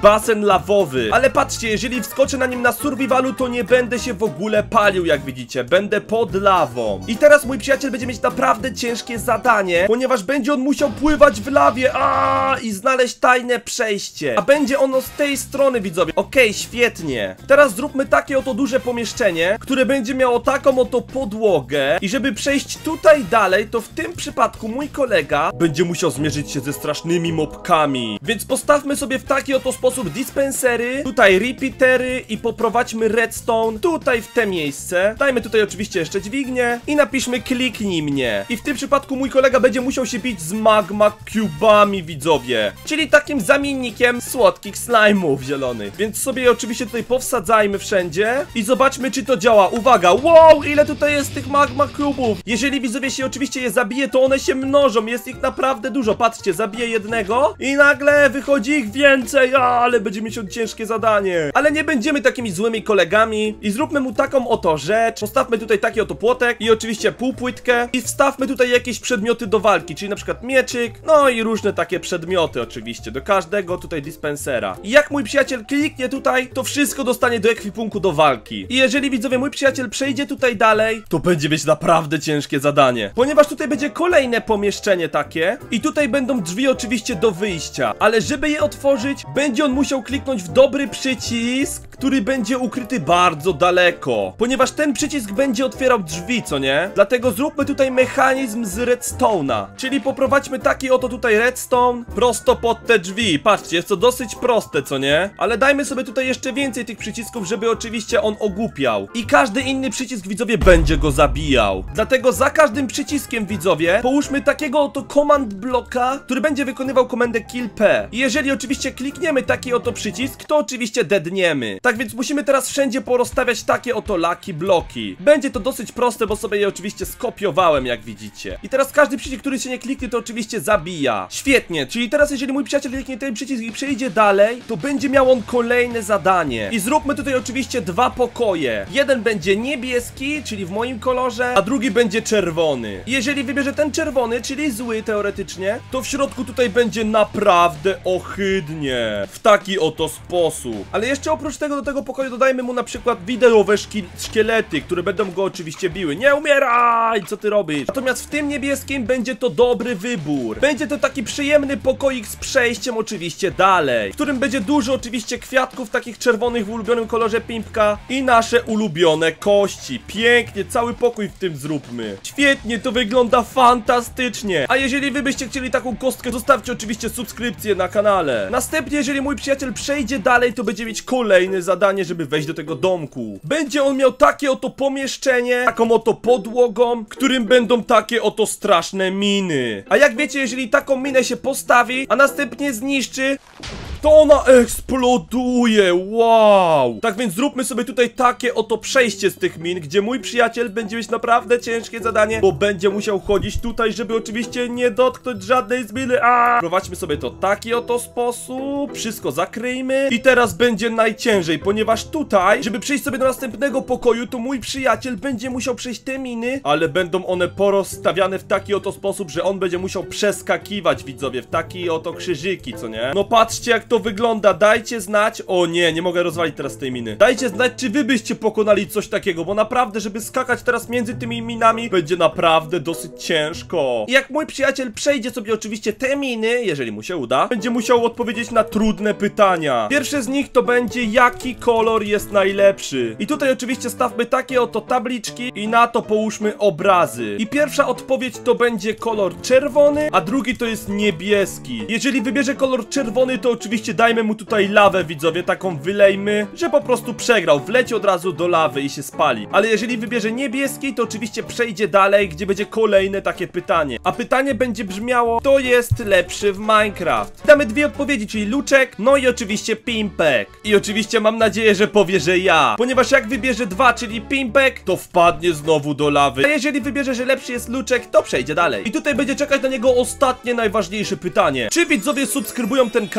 basen lawowy. Ale patrzcie, jeżeli wskoczę na nim na survivalu, to nie będę się w ogóle palił, jak widzicie. Będę pod lawą. I teraz mój przyjaciel będzie mieć naprawdę ciężkie zadanie, ponieważ będzie on musiał pływać w lawie a i znaleźć tajne przejście. A będzie ono z tej strony, widzowie. Okej, świetnie. Teraz zróbmy takie oto duże pomieszczenie, które będzie miało taką oto podłogę. I żeby przejść tutaj dalej, to w tym przypadku mój kolega będzie musiał zmierzyć się ze strasznymi mobkami. Więc postawmy sobie w taki oto sposób dispensery, tutaj repeatery i poprowadźmy redstone tutaj w te miejsce. Dajmy tutaj oczywiście jeszcze dźwignię i napiszmy kliknij mnie. I w tym przypadku mój kolega będzie musiał się bić z magma cubami, widzowie. Czyli takim zamiennikiem słodkich slime'ów zielonych. Więc sobie je oczywiście tutaj powsadzajmy wszędzie i zobaczmy, czy to działa. Uwaga, wow, ile tutaj jest tych magma cubów. Jeżeli widzowie się oczywiście je zabije, to one się mnożą. Jest ich naprawdę dużo. Patrzcie, zabiję jednego i nagle wychodzi ich więcej. A, ale będzie mieć on ciężkie zadanie. Ale nie będziemy takimi złymi kolegami i zróbmy mu taką oto rzecz. Postawmy tutaj taki oto płotek i oczywiście półpłytkę i wstawmy tutaj jakieś przedmioty do walki, czyli na przykład mieczyk, no i różne takie przedmioty oczywiście do każdego tutaj dispensera. I jak mój przyjaciel kliknie tutaj, to wszystko dostanie do ekwipunku do walki. I jeżeli widzowie mój przyjaciel przejdzie tutaj dalej, to będzie mieć naprawdę ciężkie zadanie, ponieważ tutaj będzie kolejne pomieszczenie takie i tutaj będą drzwi oczywiście do wyjścia, ale żeby je otworzyć, będzie on musiał kliknąć w dobry przycisk, który będzie ukryty bardzo daleko, ponieważ ten przycisk będzie otwierał drzwi, co nie? Dlatego zróbmy tutaj mechanizm z redstone'a, czyli poprowadźmy taki oto tutaj redstone prosto pod te drzwi. Patrzcie, jest to dosyć proste, co nie? Ale dajmy sobie tutaj jeszcze więcej tych przycisków, żeby oczywiście on ogłupiał. I każdy inny przycisk, widzowie, będzie go zabijał. Dlatego za każdym przyciskiem, widzowie, połóżmy takiego oto command bloka, który będzie wykonywał komendę kill P. I jeżeli oczywiście klikniemy taki oto przycisk, to oczywiście deadniemy. Tak więc musimy teraz wszędzie porozstawiać takie oto lucky bloki. Będzie to dosyć proste, bo sobie je oczywiście skopiowałem, jak widzicie. I teraz każdy przycisk, który się nie kliknie, to oczywiście zabija. Świetnie, czyli teraz jeżeli mój przyjaciel kliknie ten przycisk i przejdzie dalej, to będzie miał on kolejne zadanie. I zróbmy tutaj oczywiście dwa pokoje. Jeden będzie niebieski, czyli w moim kolorze, a drugi będzie czerwony. I jeżeli wybierze ten czerwony, czyli zły teoretycznie, to w środku tutaj będzie naprawdę ohydnie. W taki oto sposób. Ale jeszcze oprócz tego do tego pokoju dodajmy mu na przykład wideowe szkielety, które będą go oczywiście biły. Nie umieraj! Co ty robisz? Natomiast w tym niebieskim będzie to dobry wybór. Będzie to taki przyjemny pokoik z przejściem oczywiście dalej, w którym będzie dużo oczywiście kwiatków takich czerwonych w ulubionym kolorze Pimpka i nasze ulubione kości. Pięknie, cały pokój w tym zróbmy. Świetnie, to wygląda fantastycznie. A jeżeli wy byście chcieli taką kostkę, zostawcie oczywiście subskrypcję na kanale. Następnie, jeżeli mój przyjaciel przejdzie dalej, to będzie mieć kolejne zadanie, żeby wejść do tego domku. Będzie on miał takie oto pomieszczenie, taką oto podłogą, którym będą takie oto straszne miny. A jak wiecie, jeżeli taką minę się postawi, a następnie zniszczy, to ona eksploduje, wow! Tak więc zróbmy sobie tutaj takie oto przejście z tych min, gdzie mój przyjaciel będzie mieć naprawdę ciężkie zadanie, bo będzie musiał chodzić tutaj, żeby oczywiście nie dotknąć żadnej z miny. A! Prowadźmy sobie to w taki oto sposób, wszystko zakryjmy i teraz będzie najciężej, ponieważ tutaj, żeby przejść sobie do następnego pokoju, to mój przyjaciel będzie musiał przejść te miny, ale będą one porozstawiane w taki oto sposób, że on będzie musiał przeskakiwać, widzowie, w taki oto krzyżyki, co nie? No patrzcie, jak to wygląda, dajcie znać. O nie, nie mogę rozwalić teraz tej miny. Dajcie znać, czy wy byście pokonali coś takiego, bo naprawdę, żeby skakać teraz między tymi minami, będzie naprawdę dosyć ciężko. I jak mój przyjaciel przejdzie sobie oczywiście te miny, jeżeli mu się uda, będzie musiał odpowiedzieć na trudne pytania. Pierwsze z nich to będzie, jaki kolor jest najlepszy. I tutaj oczywiście stawmy takie oto tabliczki i na to połóżmy obrazy. I pierwsza odpowiedź to będzie kolor czerwony, a drugi to jest niebieski. Jeżeli wybierze kolor czerwony, to oczywiście dajmy mu tutaj lawę, widzowie, taką wylejmy, że po prostu przegrał, wleci od razu do lawy i się spali. Ale jeżeli wybierze niebieski, to oczywiście przejdzie dalej, gdzie będzie kolejne takie pytanie. A pytanie będzie brzmiało, kto jest lepszy w Minecraft? Damy dwie odpowiedzi, czyli Luczek, no i oczywiście Pimpek. I oczywiście mam nadzieję, że powie, że ja, ponieważ jak wybierze dwa, czyli Pimpek, to wpadnie znowu do lawy. A jeżeli wybierze, że lepszy jest Luczek, to przejdzie dalej. I tutaj będzie czekać na niego ostatnie, najważniejsze pytanie. Czy widzowie subskrybują ten kanał? No i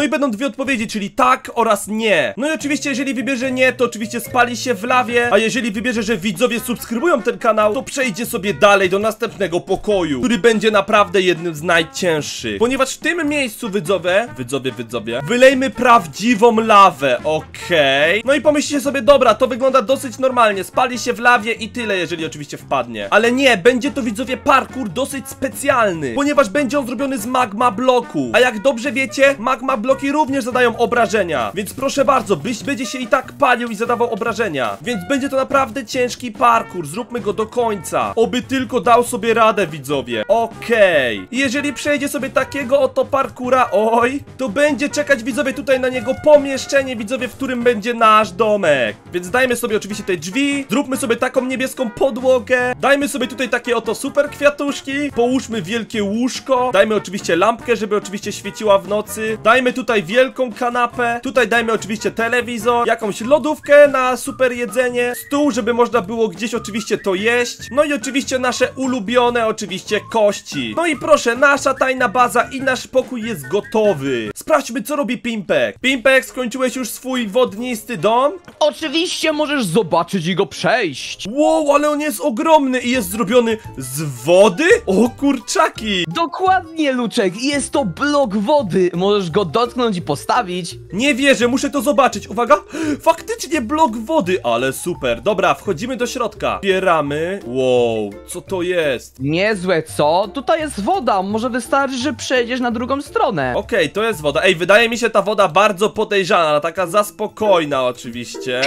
i będą dwie odpowiedzi, czyli tak oraz nie. No i oczywiście, jeżeli wybierze nie, to oczywiście spali się w lawie, a jeżeli wybierze, że widzowie subskrybują ten kanał, to przejdzie sobie dalej do następnego pokoju, który będzie naprawdę jednym z najcięższych. Ponieważ w tym miejscu, widzowie, widzowie, widzowie, wylejmy prawdziwą lawę, okej. Okay. No i pomyślcie sobie, dobra, to wygląda dosyć normalnie, spali się w lawie i tyle, jeżeli oczywiście wpadnie. Ale nie, będzie to, widzowie, parkour dosyć specjalny, ponieważ będzie on zrobiony z magma bloku. A jak dobrze wiecie, magma bloki również zadają obrażenia, więc proszę bardzo, byś będzie się i tak palił i zadawał obrażenia. Więc będzie to naprawdę ciężki parkour, zróbmy go do końca. Oby tylko dał sobie radę, widzowie. Okej. Okay. Jeżeli przejdzie sobie takiego oto parkoura, oj, to będzie czekać, widzowie, tutaj na niego pomieszczenie, widzowie, w którym będzie nasz domek. Więc dajmy sobie oczywiście te drzwi, zróbmy sobie taką niebieską podłogę, dajmy sobie tutaj takie oto super kwiatuszki, połóżmy wielkie łóżko, dajmy oczywiście lampkę, żeby oczywiście świeciła w nocy, dajmy tutaj wielką kanapę, tutaj dajmy oczywiście telewizor, jakąś lodówkę na super jedzenie, stół, żeby można było gdzieś oczywiście to jeść, no i oczywiście nasze ulubione oczywiście kości. No i proszę, nasza tajna baza i nasz pokój jest gotowy. Sprawdźmy, co robi Pimpek. Pimpek, skończyłeś już swój wodnisty dom? Oczywiście możesz zobaczyć i go przejść. Wow, ale on jest ogromny i jest zrobiony z wody? O kurczaki! Dokładnie, Luczek, jest to blok wody. Możesz go dotknąć i postawić. Nie wierzę, muszę to zobaczyć. Uwaga, faktycznie blok wody, ale super. Dobra, wchodzimy do środka. Otwieramy. Wow, co to jest? Niezłe, co? Tutaj jest woda, może wystarczy, że przejdziesz na drugą stronę. Okej, okay, to jest woda. Ej, wydaje mi się ta woda bardzo podejrzana, ale taka za spokojna oczywiście.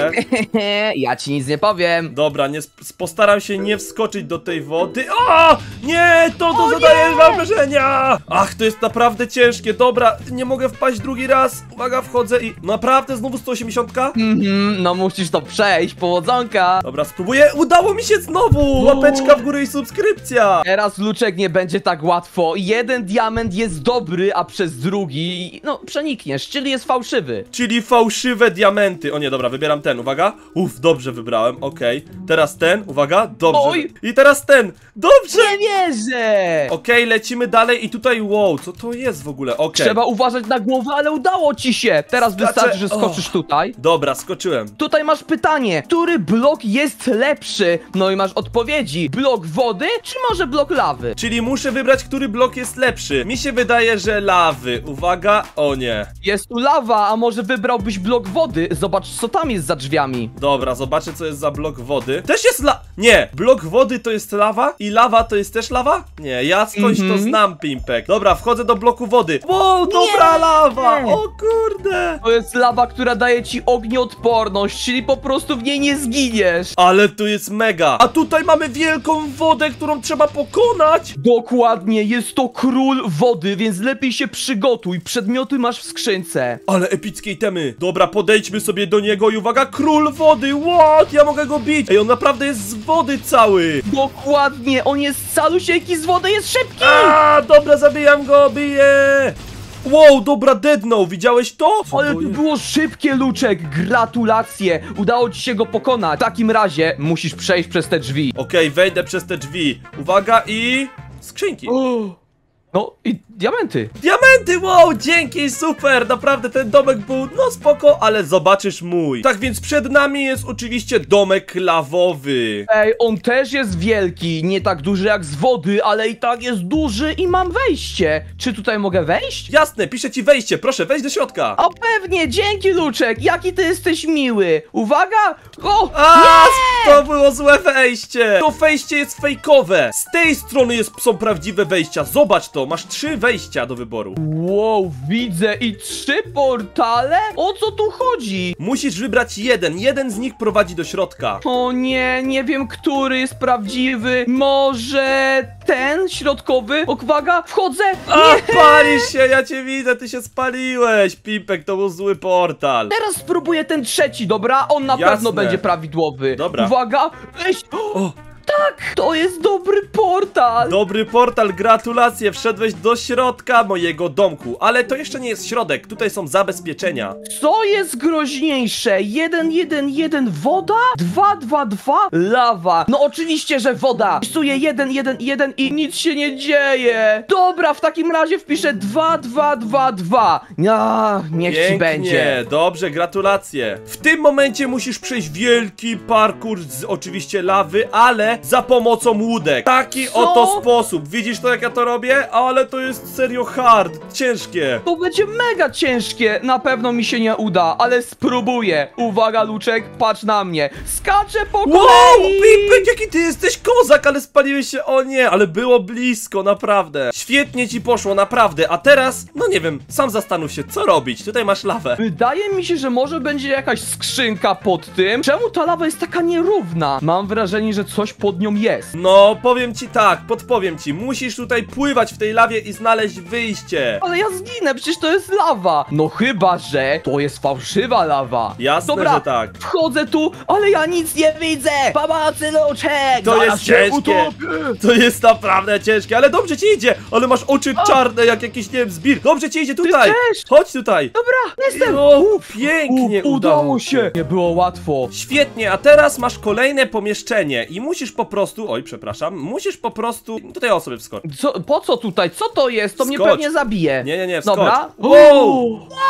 Ja ci nic nie powiem. Dobra, nie postaram się nie wskoczyć do tej wody. O! Nie, to to zadaje wrażenia. Ach, to jest naprawdę ciężkie. Dobra, nie mogę wpaść drugi raz. Uwaga, wchodzę i naprawdę znowu sto osiemdziesiąt? Mhm, no musisz to przejść, powodzonka. Dobra, spróbuję. Udało mi się znowu. Łapeczka w górę i subskrypcja. Teraz, Luczek, nie będzie tak łatwo. Jeden diament jest dobry, a przez drugi, no, przenikniesz, czyli jest fałszywy. Czyli fałszywe diamenty. O nie, dobra, wybieram ten, uwaga. Uff, dobrze wybrałem, okej. Okay. Teraz ten, uwaga, dobrze. Oj. I teraz ten, dobrze. Nie wierzę. Okej, okay, lecimy dalej i tutaj, wow, co to jest w ogóle, okej. Okay. Trzeba uważać na głowę, ale udało ci się. Teraz Skaczę. Wystarczy, że skoczysz oh. tutaj. Dobra, skoczyłem. Tutaj masz pytanie, który blok jest lepszy? No i masz odpowiedzi. Blok wody, czy może blok lawy? Czyli muszę wybrać, który blok jest lepszy. Mi się wydaje, że lawy. Uwaga, o nie. Jest tu lawa, a może wybrałbyś blok wody? Zobacz, co tam jest za drzwiami. Dobra, zobaczę, co jest za blok wody. Też jest la... Nie, blok wody to jest lawa i lawa to jest też lawa? Nie, ja skądś mm-hmm. to znam, Pimpek. Dobra, wchodzę do bloku wody. Wow, dobra nie. lawa! O kurde! To jest lawa, która daje ci ognioodporność, czyli po prostu w niej nie zginiesz. Ale tu jest mega. A tutaj mamy wielką wodę, którą trzeba pokonać. Dokładnie, jest to król wody, więc lepiej się przygotuj. Przedmioty masz w skrzynce. Ale epickie itemy. Dobra, podejdźmy sobie do niego i uwaga, król wody. What? Ja mogę go bić. Ej, on naprawdę jest z wody cały. Dokładnie, on jest calusieńki z wody, jest szybki. A, dobra, zabijam go, biję. Wow, dobra, deadnął, widziałeś to? Co Ale to jest? Było szybkie, Luczek, gratulacje, udało ci się go pokonać. W takim razie musisz przejść przez te drzwi. Okej, okay, wejdę przez te drzwi. Uwaga i... skrzynki. Oh. No i diamenty. Diamenty, wow, dzięki, super. Naprawdę ten domek był, no spoko, ale zobaczysz mój. Tak więc przed nami jest oczywiście domek lawowy. Ej, on też jest wielki, nie tak duży jak z wody, ale i tak jest duży i mam wejście. Czy tutaj mogę wejść? Jasne, piszę ci wejście, proszę, wejdź do środka. O pewnie, dzięki, Luczek, jaki ty jesteś miły. Uwaga. O, A, nie! To było złe wejście. To wejście jest fejkowe. Z tej strony jest, są prawdziwe wejścia, zobacz to. Masz trzy wejścia do wyboru. Wow, widzę i trzy portale? O co tu chodzi? Musisz wybrać jeden, jeden z nich prowadzi do środka. O nie, nie wiem, który jest prawdziwy. Może ten środkowy? Uwaga, wchodzę. A, nie. Palisz się, ja cię widzę, ty się spaliłeś, Pimpek, to był zły portal. Teraz spróbuję ten trzeci, dobra? On na Jasne. pewno będzie prawidłowy. Dobra. Uwaga, weź. O. Tak, to jest dobry portal. Dobry portal, gratulacje, wszedłeś do środka mojego domku. Ale to jeszcze nie jest środek, tutaj są zabezpieczenia. Co jest groźniejsze? jeden jeden jeden woda? dwa dwa dwa lawa. No oczywiście, że woda. Wpisuję jeden jeden jeden i nic się nie dzieje. Dobra, w takim razie wpiszę dwa dwa dwa dwa. No, niech ci będzie. Pięknie, dobrze, gratulacje. W tym momencie musisz przejść wielki parkour z oczywiście lawy, ale za pomocą łódek. Taki Co? oto sposób. Widzisz to, jak ja to robię? Ale to jest serio hard, ciężkie. To będzie mega ciężkie. Na pewno mi się nie uda, ale spróbuję. Uwaga, Luczek, patrz na mnie. Skaczę po kolei. Wow, Pimpek, jaki ty jesteś kozak, ale spaliłeś się, o nie, ale było blisko, naprawdę. Świetnie ci poszło, naprawdę, a teraz, no nie wiem, sam zastanów się, co robić, tutaj masz lawę. Wydaje mi się, że może będzie jakaś skrzynka pod tym. Czemu ta lawa jest taka nierówna? Mam wrażenie, że coś pod nią jest. No, powiem ci tak, podpowiem ci, musisz tutaj pływać w tej lawie i znaleźć wyjście. Ale ja zginę, przecież to jest lawa. No chyba, że to jest fałszywa lawa. Jasne, Dobra, że tak. wchodzę tu, ale ja nic nie widzę. Pomocy, Luczek! To Zaraz jest się ciężkie. utopię. To jest naprawdę ciężkie, ale dobrze ci idzie, ale masz oczy czarne jak jakiś, nie wiem, zbir. Dobrze ci idzie tutaj. też. Chodź tutaj. Dobra, jestem. O, pięknie U, udało udało się. Nie było łatwo. Świetnie, a teraz masz kolejne pomieszczenie i musisz po prostu, oj, przepraszam, musisz po prostu, tutaj o sobie wskocz. Co, po co tutaj? Co to jest? To mnie Skocz. pewnie zabije. Nie, nie, nie, wskocz. Dobra. Wow!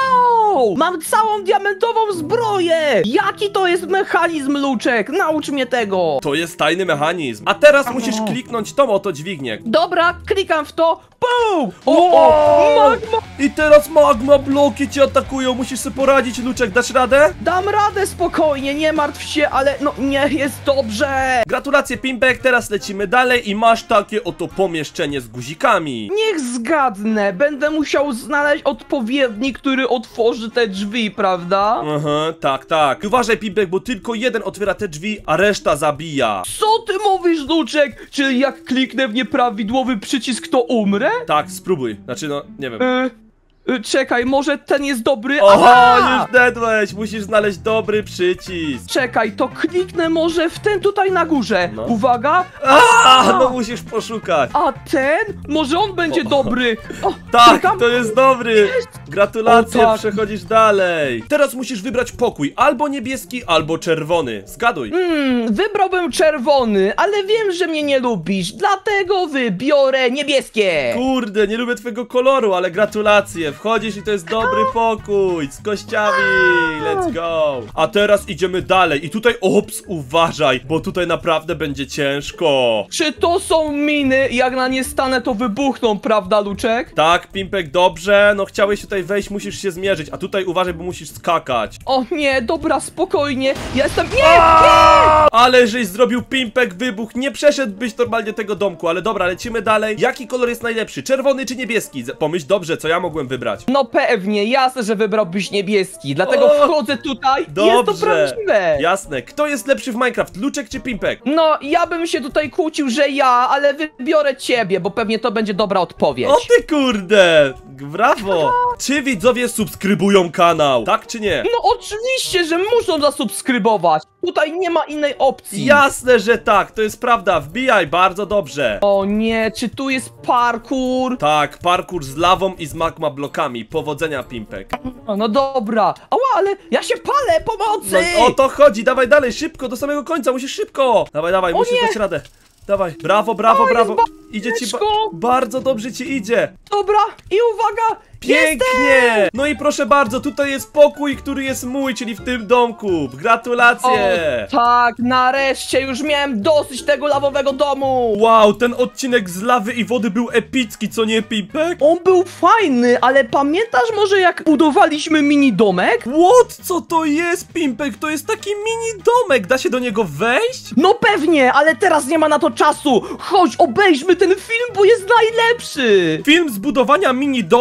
Wow! Mam całą diamentową zbroję! Jaki to jest mechanizm, Luczek? Naucz mnie tego! To jest tajny mechanizm. A teraz musisz kliknąć tą oto dźwignię. Dobra, klikam w to. Pum! O, o, magma! I teraz magma bloki cię atakują, musisz sobie poradzić, Luczek, dasz radę? Dam radę spokojnie, nie martw się, ale no nie jest dobrze. Gratulacje, Pimpek, teraz lecimy dalej i masz takie oto pomieszczenie z guzikami. Niech zgadnę, będę musiał znaleźć odpowiednik, który otworzy te drzwi, prawda? Aha, tak, tak. Uważaj, Pimpek, bo tylko jeden otwiera te drzwi, a reszta zabija. Co ty mówisz, Luczek? Czyli jak kliknę w nieprawidłowy przycisk, to umrę? Tak, spróbuj. Znaczy, no, nie wiem. E, e, czekaj, może ten jest dobry? Oho, Aha! już dedłeś, musisz znaleźć dobry przycisk. Czekaj, to kliknę może w ten tutaj na górze. No. Uwaga. A, no musisz poszukać. A ten? Może on będzie O. dobry. O, Tak, klikam. to jest dobry. Gratulacje, O, tak. przechodzisz dalej. Teraz musisz wybrać pokój, albo niebieski, albo czerwony. Zgaduj. Hmm, wybrałbym czerwony, ale wiem, że mnie nie lubisz, dlatego wybiorę niebieskie. Kurde, nie lubię twojego koloru, ale gratulacje. Wchodzisz i to jest dobry pokój z kościami. Let's go. A teraz idziemy dalej i tutaj, ops, uważaj, bo tutaj naprawdę będzie ciężko. Czy to są miny? Jak na nie stanę, to wybuchną, prawda, Luczek? Tak, Pimpek, dobrze. No chciałeś tutaj wejść, musisz się zmierzyć, a tutaj uważaj, bo musisz skakać. O nie, dobra, spokojnie. Ja jestem... Nie! Ale żeś zrobił, Pimpek, wybuch. Nie przeszedłbyś normalnie tego domku, ale dobra, lecimy dalej. Jaki kolor jest najlepszy? Czerwony czy niebieski? Z- Pomyśl dobrze, co ja mogłem wybrać. No pewnie, jasne, że wybrałbyś niebieski, dlatego O, wchodzę tutaj. Jest to Dobrze. prawdziwe. Jasne. Kto jest lepszy w Minecraft? Luczek czy Pimpek? No, ja bym się tutaj kłócił, że ja, ale wybiorę ciebie, bo pewnie to będzie dobra odpowiedź. O ty kurde! Brawo! Czy widzowie subskrybują kanał? Tak czy nie? No oczywiście, że muszą zasubskrybować. Tutaj nie ma innej opcji. Jasne, że tak, to jest prawda. Wbijaj, bardzo dobrze. O nie, czy tu jest parkour? Tak, parkour z lawą i z magma blokami. Powodzenia, Pimpek. O, no dobra. Ała, ale ja się palę, pomocy! No o to chodzi, dawaj dalej, szybko, do samego końca, musisz szybko. Dawaj, dawaj, O musisz nie. dać radę. Dawaj, brawo, brawo, O, jest brawo. ba- Idzie ci ba ciężko. bardzo dobrze ci idzie. Dobra, i uwaga! Pięknie! No i proszę bardzo, tutaj jest pokój, który jest mój, czyli w tym domku. Gratulacje! O, tak, nareszcie już miałem dosyć tego lawowego domu. Wow, ten odcinek z lawy i wody był epicki, co nie, Pimpek? On był fajny, ale pamiętasz może jak budowaliśmy mini domek? What? Co to jest, Pimpek? To jest taki mini domek, da się do niego wejść? No pewnie, ale teraz nie ma na to czasu. Chodź, obejrzmy ten film, bo jest najlepszy. Film z budowania mini domków?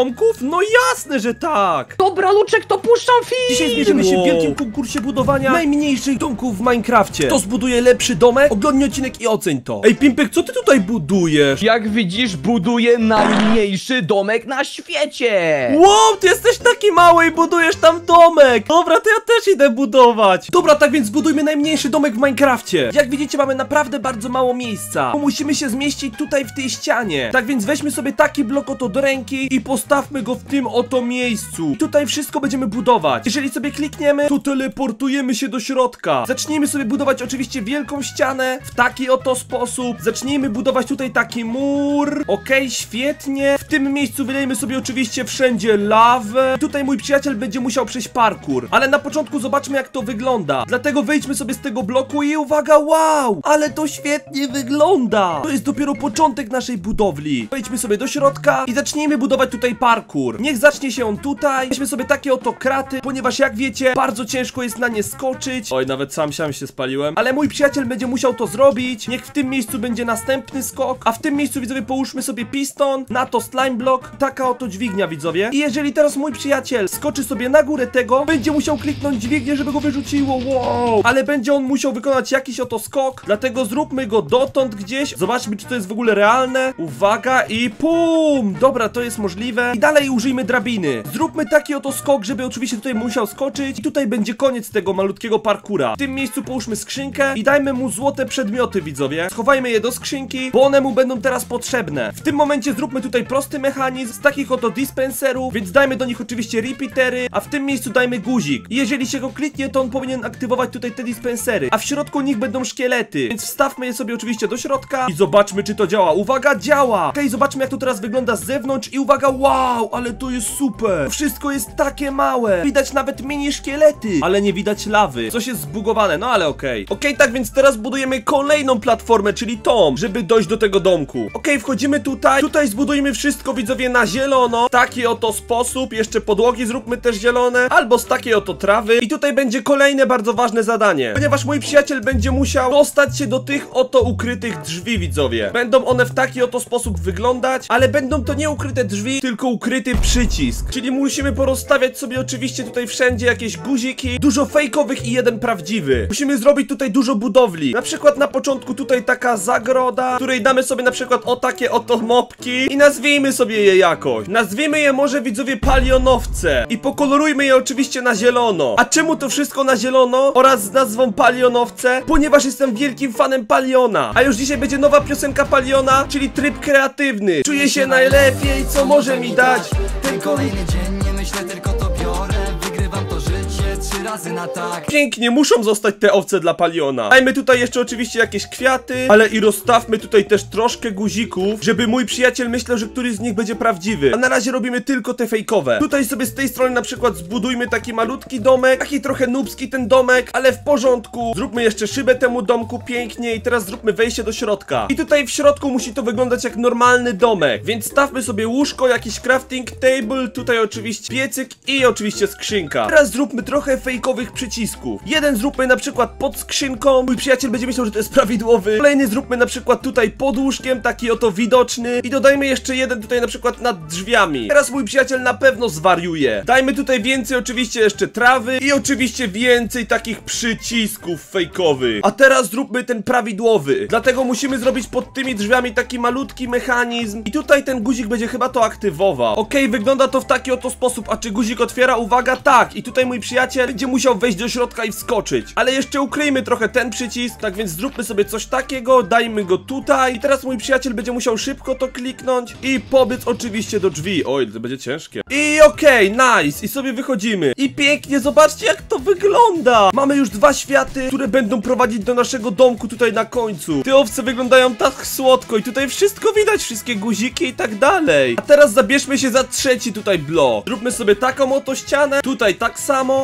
No jasne, że tak! Dobra, Luczek, to puszczam film! Dzisiaj zmierzymy się w Wow. wielkim konkursie budowania najmniejszych domków w Minecrafcie. Kto zbuduje lepszy domek? Oglądnij odcinek i oceń to. Ej, Pimpek, co ty tutaj budujesz? Jak widzisz, buduję najmniejszy domek na świecie! Wow, ty jesteś taki mały i budujesz tam domek! Dobra, to ja też idę budować. Dobra, tak więc zbudujmy najmniejszy domek w Minecrafcie. Jak widzicie, mamy naprawdę bardzo mało miejsca, bo musimy się zmieścić tutaj w tej ścianie. Tak więc weźmy sobie taki blok oto do ręki i postawmy go w tym oto miejscu. I tutaj wszystko będziemy budować. Jeżeli sobie klikniemy, to teleportujemy się do środka. Zacznijmy sobie budować oczywiście wielką ścianę w taki oto sposób. Zacznijmy budować tutaj taki mur. Okej, świetnie. W tym miejscu wylejmy sobie oczywiście wszędzie lawę. Tutaj mój przyjaciel będzie musiał przejść parkour. Ale na początku zobaczmy, jak to wygląda. Dlatego wyjdźmy sobie z tego bloku i uwaga, wow! Ale to świetnie wygląda! To jest dopiero początek naszej budowli. Wejdźmy sobie do środka i zacznijmy budować tutaj parkour. Niech zacznie się on tutaj. Weźmy sobie takie oto kraty, ponieważ jak wiecie, bardzo ciężko jest na nie skoczyć. Oj, nawet sam sam się spaliłem. Ale mój przyjaciel będzie musiał to zrobić. Niech w tym miejscu będzie następny skok. A w tym miejscu, widzowie, połóżmy sobie piston, na to slime block. Taka oto dźwignia, widzowie. I jeżeli teraz mój przyjaciel skoczy sobie na górę tego, będzie musiał kliknąć dźwignię, żeby go wyrzuciło. Wow! Ale będzie on musiał wykonać jakiś oto skok. Dlatego zróbmy go dotąd gdzieś. Zobaczmy, czy to jest w ogóle realne. Uwaga i pum! Dobra, to jest możliwe. I dalej użyjmy drabiny. Zróbmy taki oto skok, żeby oczywiście tutaj musiał skoczyć. I tutaj będzie koniec tego malutkiego parkura. W tym miejscu połóżmy skrzynkę i dajmy mu złote przedmioty, widzowie. Schowajmy je do skrzynki, bo one mu będą teraz potrzebne. W tym momencie zróbmy tutaj prosty mechanizm z takich oto dispenserów, więc dajmy do nich oczywiście repeatery, a w tym miejscu dajmy guzik. I jeżeli się go kliknie, to on powinien aktywować tutaj te dispensery, a w środku nich będą szkielety, więc wstawmy je sobie oczywiście do środka i zobaczmy, czy to działa. Uwaga, działa! Okej, okay, zobaczmy, jak to teraz wygląda z zewnątrz i uwaga, wow, ale to jest super! Wszystko jest takie małe, widać nawet mini szkielety, ale nie widać lawy. Coś jest zbugowane, no ale okej. Okay. Okej, okay, tak więc teraz budujemy kolejną platformę, czyli tą, żeby dojść do tego domku. Okej, okay, wchodzimy tutaj, tutaj zbudujmy wszystko, widzowie, na zielono, w taki oto sposób, jeszcze podłogi zróbmy też zielone, albo z takiej oto trawy i tutaj będzie kolejne bardzo ważne zadanie, ponieważ mój przyjaciel będzie musiał dostać się do tych oto ukrytych drzwi, widzowie. Będą one w taki oto sposób wyglądać, ale będą to nie ukryte drzwi, tylko ukryty przycisk, czyli musimy porozstawiać sobie oczywiście tutaj wszędzie jakieś guziki, dużo fejkowych i jeden prawdziwy. Musimy zrobić tutaj dużo budowli, na przykład na początku tutaj taka zagroda, której damy sobie na przykład o takie oto mopki i nazwijmy sobie je jakoś. Nazwijmy je może, widzowie, palionowce i pokolorujmy je oczywiście na zielono. A czemu to wszystko na zielono oraz z nazwą palionowce? Ponieważ jestem wielkim fanem Paliona, a już dzisiaj będzie nowa piosenka Paliona, czyli tryb kreatywny. Czuję się najlepiej, co może mi dać Ten kolejny dzień, nie myślę, tylko to biorę. Wygrywam to życie trzy razy na tak. Pięknie, muszą zostać te owce dla Paliona. Dajmy tutaj jeszcze oczywiście jakieś kwiaty, ale i rozstawmy tutaj też troszkę guzików, żeby mój przyjaciel myślał, że któryś z nich będzie prawdziwy. A na razie robimy tylko te fejkowe. Tutaj sobie z tej strony na przykład zbudujmy taki malutki domek, taki trochę nubski ten domek, ale w porządku. Zróbmy jeszcze szybę temu domku pięknie i teraz zróbmy wejście do środka. I tutaj w środku musi to wyglądać jak normalny domek, więc stawmy sobie łóżko, jakiś crafting table, tutaj oczywiście piecyk i oczywiście skrzynka. Teraz zróbmy trochę fejkowych przycisków. Jeden zróbmy na przykład pod skrzynką, mój przyjaciel będzie myślał, że to jest prawidłowy. Kolejny zróbmy na przykład tutaj pod łóżkiem, taki oto widoczny i dodajmy jeszcze jeden tutaj na przykład nad drzwiami. Teraz mój przyjaciel na pewno zwariuje. Dajmy tutaj więcej oczywiście jeszcze trawy i oczywiście więcej takich przycisków fejkowych. A teraz zróbmy ten prawidłowy. Dlatego musimy zrobić pod tymi drzwiami taki malutki mechanizm i tutaj ten guzik będzie chyba to aktywował. Okej, okay, wygląda to w taki oto sposób. A czy guzik otwiera? Uwaga, tak. I tutaj mój przyjaciel będzie musiał wejść do środka i wskoczyć. Ale jeszcze ukryjmy trochę ten przycisk, tak więc zróbmy sobie coś takiego, dajmy go tutaj. I teraz mój przyjaciel będzie musiał szybko to kliknąć i pobiec oczywiście do drzwi. Oj, to będzie ciężkie. I okej, okay, nice. I sobie wychodzimy. I pięknie, zobaczcie, jak to wygląda. Mamy już dwa światy, które będą prowadzić do naszego domku tutaj na końcu. Te owce wyglądają tak słodko i tutaj wszystko widać, wszystkie guziki i tak dalej. A teraz zabierzmy się za trzeci tutaj blok. Zróbmy sobie taką oto ścianę, tutaj tak samo, tutaj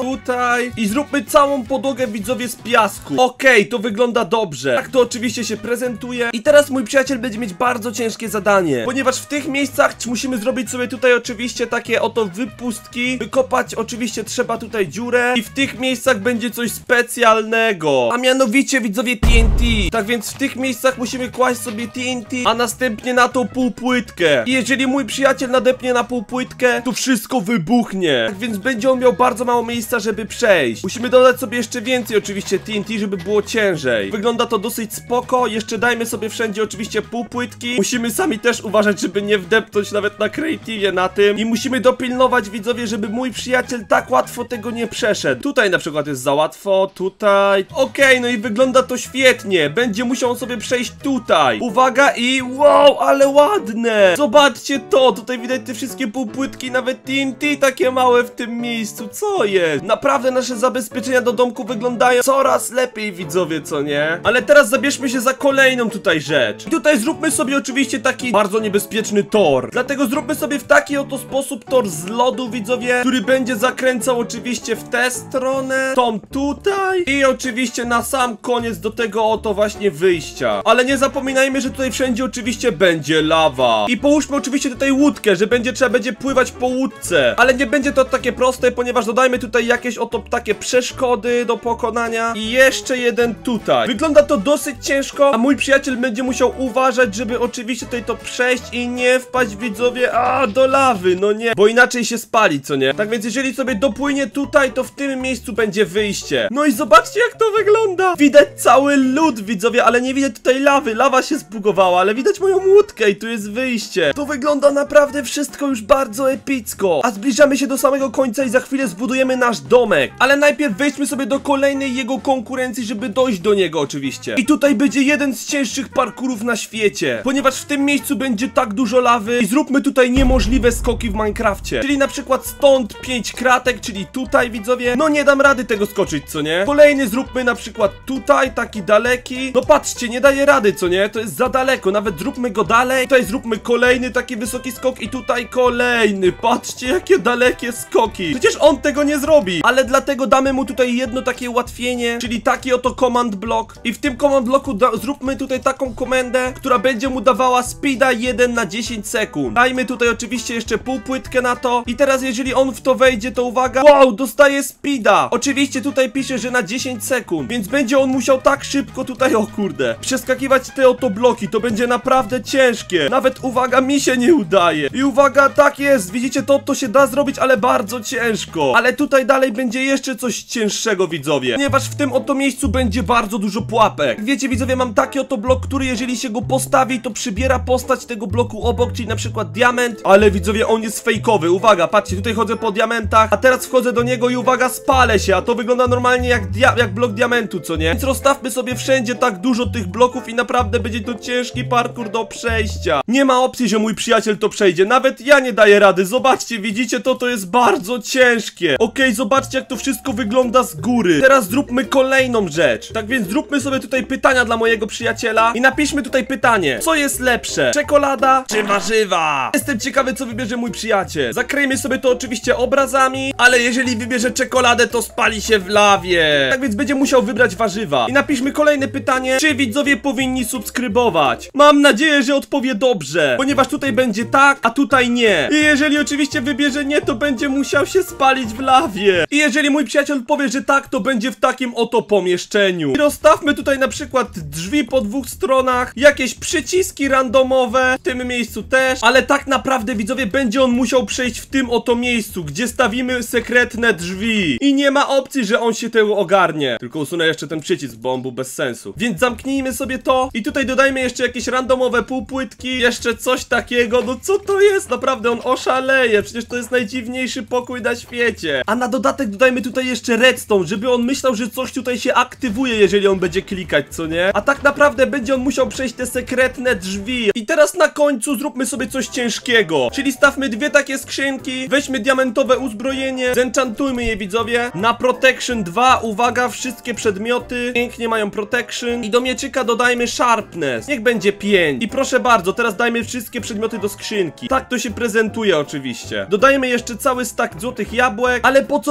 tutaj i zróbmy całą podłogę, widzowie, z piasku. Okej, okay, to wygląda dobrze. Tak to oczywiście się prezentuje. I teraz mój przyjaciel będzie mieć bardzo ciężkie zadanie, ponieważ w tych miejscach musimy zrobić sobie tutaj oczywiście takie oto wypustki, wykopać oczywiście trzeba tutaj dziurę i w tych miejscach będzie coś specjalnego, a mianowicie, widzowie, T N T. Tak więc w tych miejscach musimy kłaść sobie T N T, a następnie na tą półpłytkę. I jeżeli mój przyjaciel nadepnie na półpłytkę, to wszystko wybuchnie. Tak więc będzie on miał bardzo mało miejsca, żeby przejść. Musimy dodać sobie jeszcze więcej oczywiście T N T, żeby było ciężej. Wygląda to dosyć spoko. Jeszcze dajmy sobie wszędzie oczywiście półpłytki. Musimy sami też uważać, żeby nie wdepnąć nawet na creative na tym. I musimy dopilnować, widzowie, żeby mój przyjaciel tak łatwo tego nie przeszedł. Tutaj na przykład jest za łatwo, tutaj. Okej, okay, no i wygląda to świetnie. Będzie musiał sobie przejść tutaj. Uwaga i wow, ale ładne. Zobaczcie to, tutaj widać te wszystkie półpłytki, nawet T N T takie małe w tym miejscu. Co jest? Naprawdę nasze zabezpieczenia do domku wyglądają coraz lepiej, widzowie, co nie? Ale teraz zabierzmy się za kolejną tutaj rzecz. I tutaj zróbmy sobie oczywiście taki bardzo niebezpieczny tor. Dlatego zróbmy sobie w taki oto sposób tor z lodu, widzowie, który będzie zakręcał oczywiście w tę stronę, tą tutaj i oczywiście na sam koniec do tego oto właśnie wyjścia. Ale nie zapominajmy, że tutaj wszędzie oczywiście będzie lawa. I połóżmy oczywiście tutaj łódkę, że będzie trzeba będzie pływać po łódce. Ale nie będzie to takie proste, ponieważ dodajmy tutaj jakieś oto takie przeszkody do pokonania. I jeszcze jeden tutaj. Wygląda to dosyć ciężko, a mój przyjaciel będzie musiał uważać, żeby oczywiście tutaj to przejść i nie wpaść, widzowie, a do lawy, no nie, bo inaczej się spali, co nie? Tak więc jeżeli sobie dopłynie tutaj, to w tym miejscu będzie wyjście. No i zobaczcie, jak to wygląda. Widać cały lód, widzowie, ale nie widać tutaj lawy. Lawa się zbugowała, ale widać moją łódkę i tu jest wyjście. To wygląda naprawdę wszystko już bardzo epicko. A zbliżamy się do samego końca i za chwilę zbudujemy nasz domek. Ale najpierw wejdźmy sobie do kolejnej jego konkurencji, żeby dojść do niego oczywiście. I tutaj będzie jeden z cięższych parkurów na świecie, ponieważ w tym miejscu będzie tak dużo lawy i zróbmy tutaj niemożliwe skoki w Minecrafcie. Czyli na przykład stąd pięć kratek, czyli tutaj, widzowie. No nie dam rady tego skoczyć, co nie? Kolejny zróbmy na przykład tutaj, taki daleki. No patrzcie, nie daje rady, co nie? To jest za daleko, nawet zróbmy go dalej. Tutaj zróbmy kolejny taki wysoki skok i tutaj kolejny. Patrzcie, jakie dalekie skoki. Przecież on tego nie zrobi, ale dlatego damy mu tutaj jedno takie ułatwienie, czyli taki oto command block. I w tym command blocku zróbmy tutaj taką komendę, która będzie mu dawała speeda jeden na dziesięć sekund. Dajmy tutaj oczywiście jeszcze półpłytkę na to. I teraz jeżeli on w to wejdzie, to uwaga, wow, dostaje speeda. Oczywiście tutaj pisze, że na dziesięć sekund, więc będzie on musiał tak szybko tutaj, o kurde, przeskakiwać te oto bloki. To będzie naprawdę ciężkie. Nawet, uwaga, mi się nie udaje. I uwaga, tak jest, widzicie, to, to się da zrobić, ale bardzo ciężko. Ale tutaj dalej będzie jeszcze coś cięższego, widzowie, ponieważ w tym oto miejscu będzie bardzo dużo pułapek. Wiecie, widzowie, mam taki oto blok, który jeżeli się go postawi, to przybiera postać tego bloku obok, czyli na przykład diament. Ale widzowie, on jest fejkowy. Uwaga, patrzcie, tutaj chodzę po diamentach, a teraz wchodzę do niego i uwaga, spalę się, a to wygląda normalnie jak, dia jak blok diamentu, co nie? Więc rozstawmy sobie wszędzie tak dużo tych bloków i naprawdę będzie to ciężki parkour do przejścia. Nie ma opcji, że mój przyjaciel to przejdzie. Nawet ja nie daję rady. Zobaczcie, widzicie to? To jest bardzo ciężkie. Okej, okay, zobaczcie, jak to wszystko wygląda z góry. Teraz zróbmy kolejną rzecz. Tak więc zróbmy sobie tutaj pytania dla mojego przyjaciela i napiszmy tutaj pytanie. Co jest lepsze? Czekolada czy warzywa? Jestem ciekawy, co wybierze mój przyjaciel. Zakryjmy sobie to oczywiście obrazami, ale jeżeli wybierze czekoladę, to spali się w lawie. Tak więc będzie musiał wybrać warzywa. I napiszmy kolejne pytanie. Czy widzowie powinni subskrybować? Mam nadzieję, że odpowie dobrze, ponieważ tutaj będzie tak, a tutaj nie. I jeżeli oczywiście wybierze nie, to będzie musiał się spalić w lawie. I jeżeli mój przyjaciel powie, że tak, to będzie w takim oto pomieszczeniu. I rozstawmy tutaj na przykład drzwi po dwóch stronach, jakieś przyciski randomowe, w tym miejscu też, ale tak naprawdę, widzowie, będzie on musiał przejść w tym oto miejscu, gdzie stawimy sekretne drzwi. I nie ma opcji, że on się tego ogarnie. Tylko usunę jeszcze ten przycisk, bo on był bez sensu. Więc zamknijmy sobie to i tutaj dodajmy jeszcze jakieś randomowe półpłytki, jeszcze coś takiego. No co to jest? Naprawdę on oszaleje. Przecież to jest najdziwniejszy pokój na świecie. A na dodatek dodajmy tutaj jeszcze redstone, żeby on myślał, że coś tutaj się aktywuje, jeżeli on będzie klikać, co nie? A tak naprawdę będzie on musiał przejść te sekretne drzwi. I teraz na końcu zróbmy sobie coś ciężkiego. Czyli stawmy dwie takie skrzynki, weźmy diamentowe uzbrojenie, zenchantujmy je, widzowie. Na protection dwa, uwaga, wszystkie przedmioty pięknie mają protection. I do mieczyka dodajmy sharpness. Niech będzie pięć. I proszę bardzo, teraz dajmy wszystkie przedmioty do skrzynki. Tak to się prezentuje oczywiście. Dodajmy jeszcze cały stack złotych jabłek, ale po co będzie mu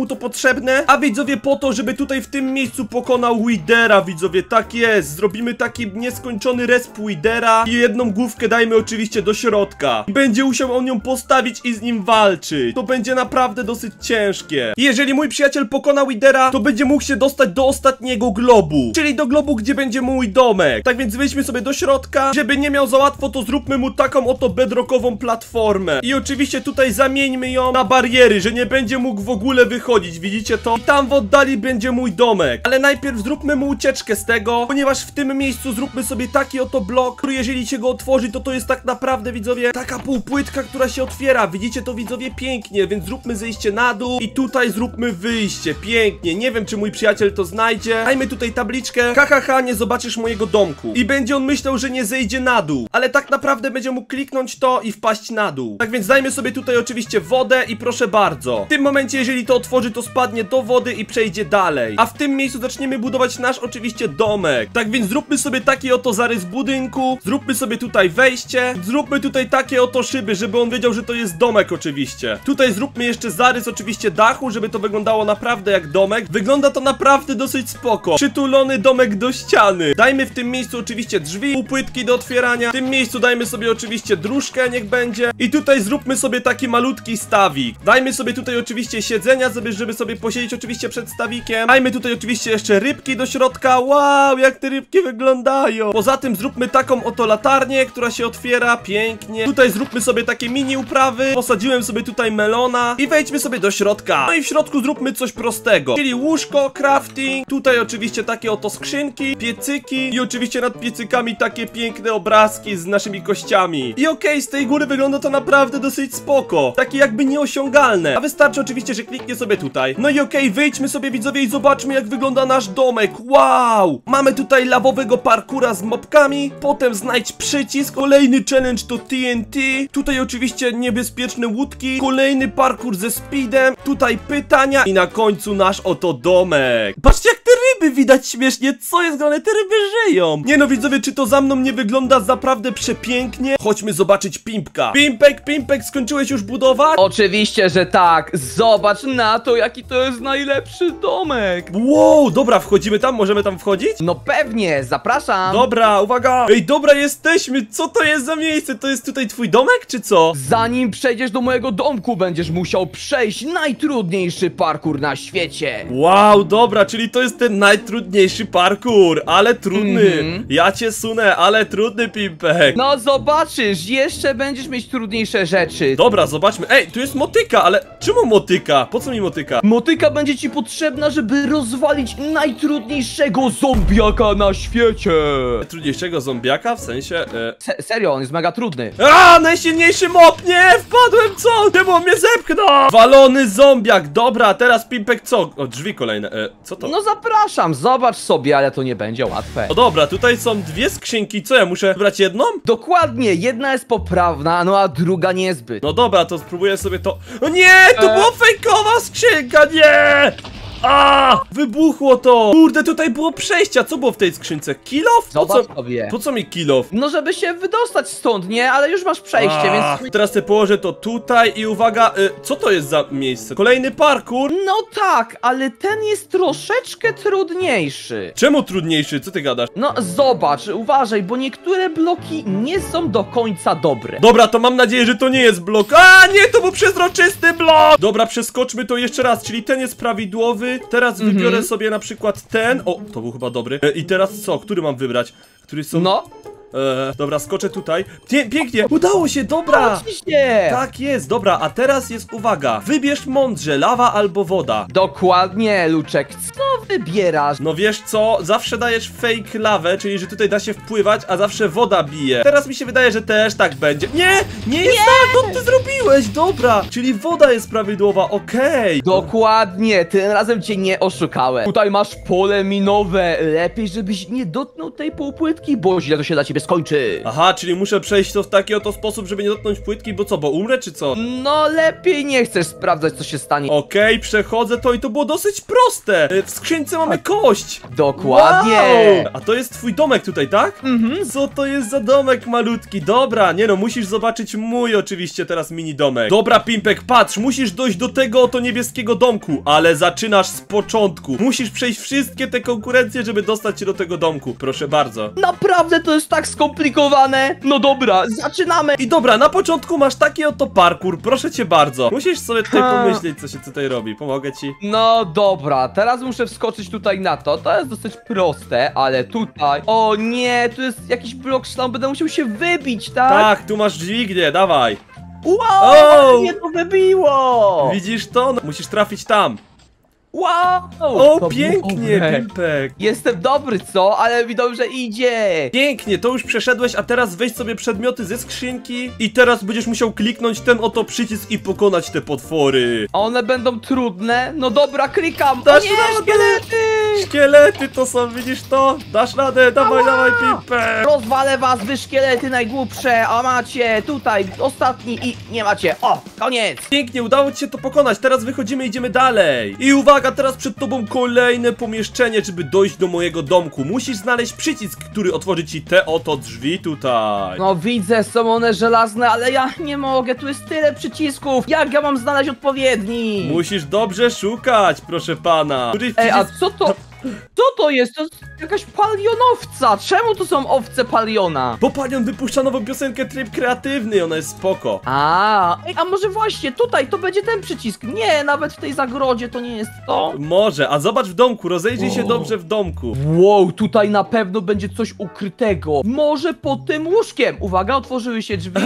to potrzebne? A widzowie, po to, żeby tutaj w tym miejscu pokonał Withera, widzowie, tak jest. Zrobimy taki nieskończony resp Withera i jedną główkę dajmy oczywiście do środka. I będzie musiał on ją postawić i z nim walczyć. To będzie naprawdę dosyć ciężkie. I jeżeli mój przyjaciel pokona Withera, to będzie mógł się dostać do ostatniego globu, czyli do globu, gdzie będzie mój domek. Tak więc wejdźmy sobie do środka. Żeby nie miał za łatwo, to zróbmy mu taką oto bedrockową platformę. I oczywiście tutaj zamieńmy ją na bariery, że nie będzie mógł w ogóle wychodzić, widzicie to? I tam w oddali będzie mój domek. Ale najpierw zróbmy mu ucieczkę z tego, ponieważ w tym miejscu zróbmy sobie taki oto blok, który jeżeli się go otworzy, to to jest tak naprawdę, widzowie, taka półpłytka, która się otwiera. Widzicie to, widzowie? Pięknie, więc zróbmy zejście na dół i tutaj zróbmy wyjście. Pięknie, nie wiem, czy mój przyjaciel to znajdzie. Dajmy tutaj tabliczkę, ha, ha, ha, nie zobaczysz mojego domku. I będzie on myślał, że nie zejdzie na dół, ale tak naprawdę będzie mógł kliknąć to i wpaść na dół. Tak więc dajmy sobie tutaj oczywiście wodę i proszę bardzo. W tym momencie, jeżeli to otworzy, to spadnie do wody i przejdzie dalej. A w tym miejscu zaczniemy budować nasz oczywiście domek. Tak więc zróbmy sobie taki oto zarys budynku, zróbmy sobie tutaj wejście, zróbmy tutaj takie oto szyby, żeby on wiedział, że to jest domek oczywiście. Tutaj zróbmy jeszcze zarys oczywiście dachu, żeby to wyglądało naprawdę jak domek. Wygląda to naprawdę dosyć spoko. Przytulony domek do ściany. Dajmy w tym miejscu oczywiście drzwi, półpłytki do otwierania. W tym miejscu dajmy sobie oczywiście dróżkę, niech będzie. I tutaj zróbmy sobie taki malutki stawik. Dajmy sobie tutaj oczywiście siedzenia, żeby, żeby sobie posiedzieć oczywiście przed stawikiem. Dajmy tutaj oczywiście jeszcze rybki do środka. Wow, jak te rybki wyglądają. Poza tym zróbmy taką oto latarnię, która się otwiera pięknie. Tutaj zróbmy sobie takie mini uprawy. Posadziłem sobie tutaj melona i wejdźmy sobie do środka. No i w środku zróbmy coś prostego, czyli łóżko, crafting. Tutaj oczywiście takie oto skrzynki, piecyki i oczywiście nad piecykami takie piękne obrazki z naszymi kościami. I okej, okay, z tej góry wygląda to naprawdę dosyć spoko. Takie jakby nieosiągalne. A wystarczy oczywiście, że kliknie sobie tutaj. No i okej, okay, wyjdźmy sobie, widzowie, i zobaczmy, jak wygląda nasz domek. Wow! Mamy tutaj lawowego parkura z mopkami. Potem znajdź przycisk. Kolejny challenge to T N T. Tutaj oczywiście niebezpieczne łódki. Kolejny parkour ze speedem. Tutaj pytania. I na końcu nasz oto domek. Patrzcie, jak te ryby widać śmiesznie. Co jest grane? Te ryby żyją. Nie no, widzowie, czy to za mną nie wygląda naprawdę przepięknie? Chodźmy zobaczyć Pimpka. Pimpek, Pimpek, skończyłeś już budować? Oczywiście, że tak. Zobacz na to, jaki to jest najlepszy domek. Wow, dobra, wchodzimy tam? Możemy tam wchodzić? No pewnie, zapraszam. Dobra, uwaga. Ej, dobra, jesteśmy. Co to jest za miejsce? To jest tutaj twój domek, czy co? Zanim przejdziesz do mojego domku, będziesz musiał przejść najtrudniejszy parkour na świecie. Wow, dobra, czyli to jest ten najtrudniejszy parkour, ale trudny. Mhm. Ja cię sunę, ale trudny, Pimpek. No zobaczysz, jeszcze będziesz mieć trudniejsze rzeczy. Dobra, zobaczmy. Ej, tu jest motyka, ale czemu motyka? Po co mi motyka? Motyka będzie ci potrzebna, żeby rozwalić najtrudniejszego zombiaka na świecie. Trudniejszego zombiaka? W sensie... E... Se serio, on jest mega trudny. A, najsilniejszy mop! Nie, wpadłem, co? Czemu on mnie zepchnął? Walony zombiak, dobra, teraz Pimpek co? O, drzwi kolejne, e, co to? No zapraszam, zobacz sobie, ale to nie będzie łatwe. O dobra, tutaj są dwie skrzynki, co ja muszę wybrać jedną? Dokładnie, jedna jest poprawna, no a druga niezbyt. No dobra, to spróbuję sobie to... O nie, to E? była fejkowa skrzynka, nie! A! Wybuchło to! Kurde, tutaj było przejścia, co było w tej skrzynce? Kilof? Po Zobacz co, sobie. po co mi kilof? No żeby się wydostać stąd, nie? Ale już masz przejście, A, więc... teraz te położę to tutaj i uwaga, y, co to jest za miejsce? Kolejny parkour? No tak, ale ten jest troszeczkę trudniejszy. Czemu trudniejszy? Co ty gadasz? No zobacz, uważaj, bo niektóre bloki nie są do końca dobre. Dobra, to mam nadzieję, że to nie jest blok. A, nie, to był przezroczysty blok! Dobra, przeskoczmy to jeszcze raz, czyli ten jest prawidłowy. Teraz Mhm. wybiorę sobie na przykład ten. O, to był chyba dobry. E, I teraz co? Który mam wybrać? Który są... No, E, dobra, skoczę tutaj. Pie pięknie, udało się, dobra! oczywiście. Tak jest, dobra, a teraz jest uwaga. Wybierz mądrze, lawa albo woda. Dokładnie, Luczek, co wybierasz? No wiesz co, zawsze dajesz fake lawę, czyli że tutaj da się wpływać, a zawsze woda bije. Teraz mi się wydaje, że też tak będzie. Nie, nie jest tak, to ty zrobiłeś, dobra. Czyli woda jest prawidłowa, okej. Dokładnie, tym razem cię nie oszukałem. Tutaj masz pole minowe, lepiej żebyś nie dotknął tej półpłytki, bo źle to się dla ciebie nie skończy. Aha, czyli muszę przejść to w taki oto sposób, żeby nie dotknąć płytki, bo co, bo umrę czy co? No lepiej nie chcesz sprawdzać, co się stanie. Okej, przechodzę to i to było dosyć proste. E, W skrzynce mamy kość. Dokładnie. Wow! A to jest twój domek tutaj, tak? Mhm. Co to jest za domek malutki? Dobra, nie no, musisz zobaczyć mój oczywiście teraz mini domek. Dobra, Pimpek, patrz, musisz dojść do tego oto niebieskiego domku, ale zaczynasz z początku. Musisz przejść wszystkie te konkurencje, żeby dostać się do tego domku. Proszę bardzo. Naprawdę to jest tak skomplikowane. No dobra, zaczynamy. I dobra, na początku masz taki oto parkour, proszę cię bardzo. Musisz sobie tutaj Ha. pomyśleć, co się tutaj robi. Pomogę ci. No dobra, teraz muszę wskoczyć tutaj na to. To jest dosyć proste, ale tutaj... O nie, tu jest jakiś blok szlamu, będę musiał się wybić, tak? Tak, tu masz dźwignię, dawaj. Wow, O! ale mnie to wybiło! Widzisz to? No, musisz trafić tam. Wow! O, To pięknie, dobre. Pimpek. Jestem dobry, co? Ale mi dobrze idzie. Pięknie, to już przeszedłeś, a teraz weź sobie przedmioty ze skrzynki i teraz będziesz musiał kliknąć ten oto przycisk i pokonać te potwory. A one będą trudne? No dobra, klikam. Dasz o nie, radę. szkielety! Szkielety to są, widzisz to? Dasz radę, dawaj, dawaj, Pimpek. Rozwalę was, wy szkielety najgłupsze, a macie tutaj ostatni i nie macie. O, koniec. Pięknie, udało ci się to pokonać, teraz wychodzimy, idziemy dalej. I uwaga, teraz przed tobą kolejne pomieszczenie, żeby dojść do mojego domku. Musisz znaleźć przycisk, który otworzy ci te oto drzwi tutaj. No widzę, są one żelazne, ale ja nie mogę, tu jest tyle przycisków. Jak ja mam znaleźć odpowiedni? Musisz dobrze szukać, proszę pana. Który Ej, a przycisk... co to? Co to jest? To jest jakaś palionowca. Czemu to są owce paliona? Bo Palion wypuszcza nową piosenkę Tryb Kreatywny, ona jest spoko. A, ej, a może właśnie tutaj to będzie ten przycisk? Nie, nawet w tej zagrodzie to nie jest to. Może, a zobacz w domku, rozejrzyj się O. dobrze w domku. Wow, tutaj na pewno będzie coś ukrytego. Może pod tym łóżkiem. Uwaga, otworzyły się drzwi.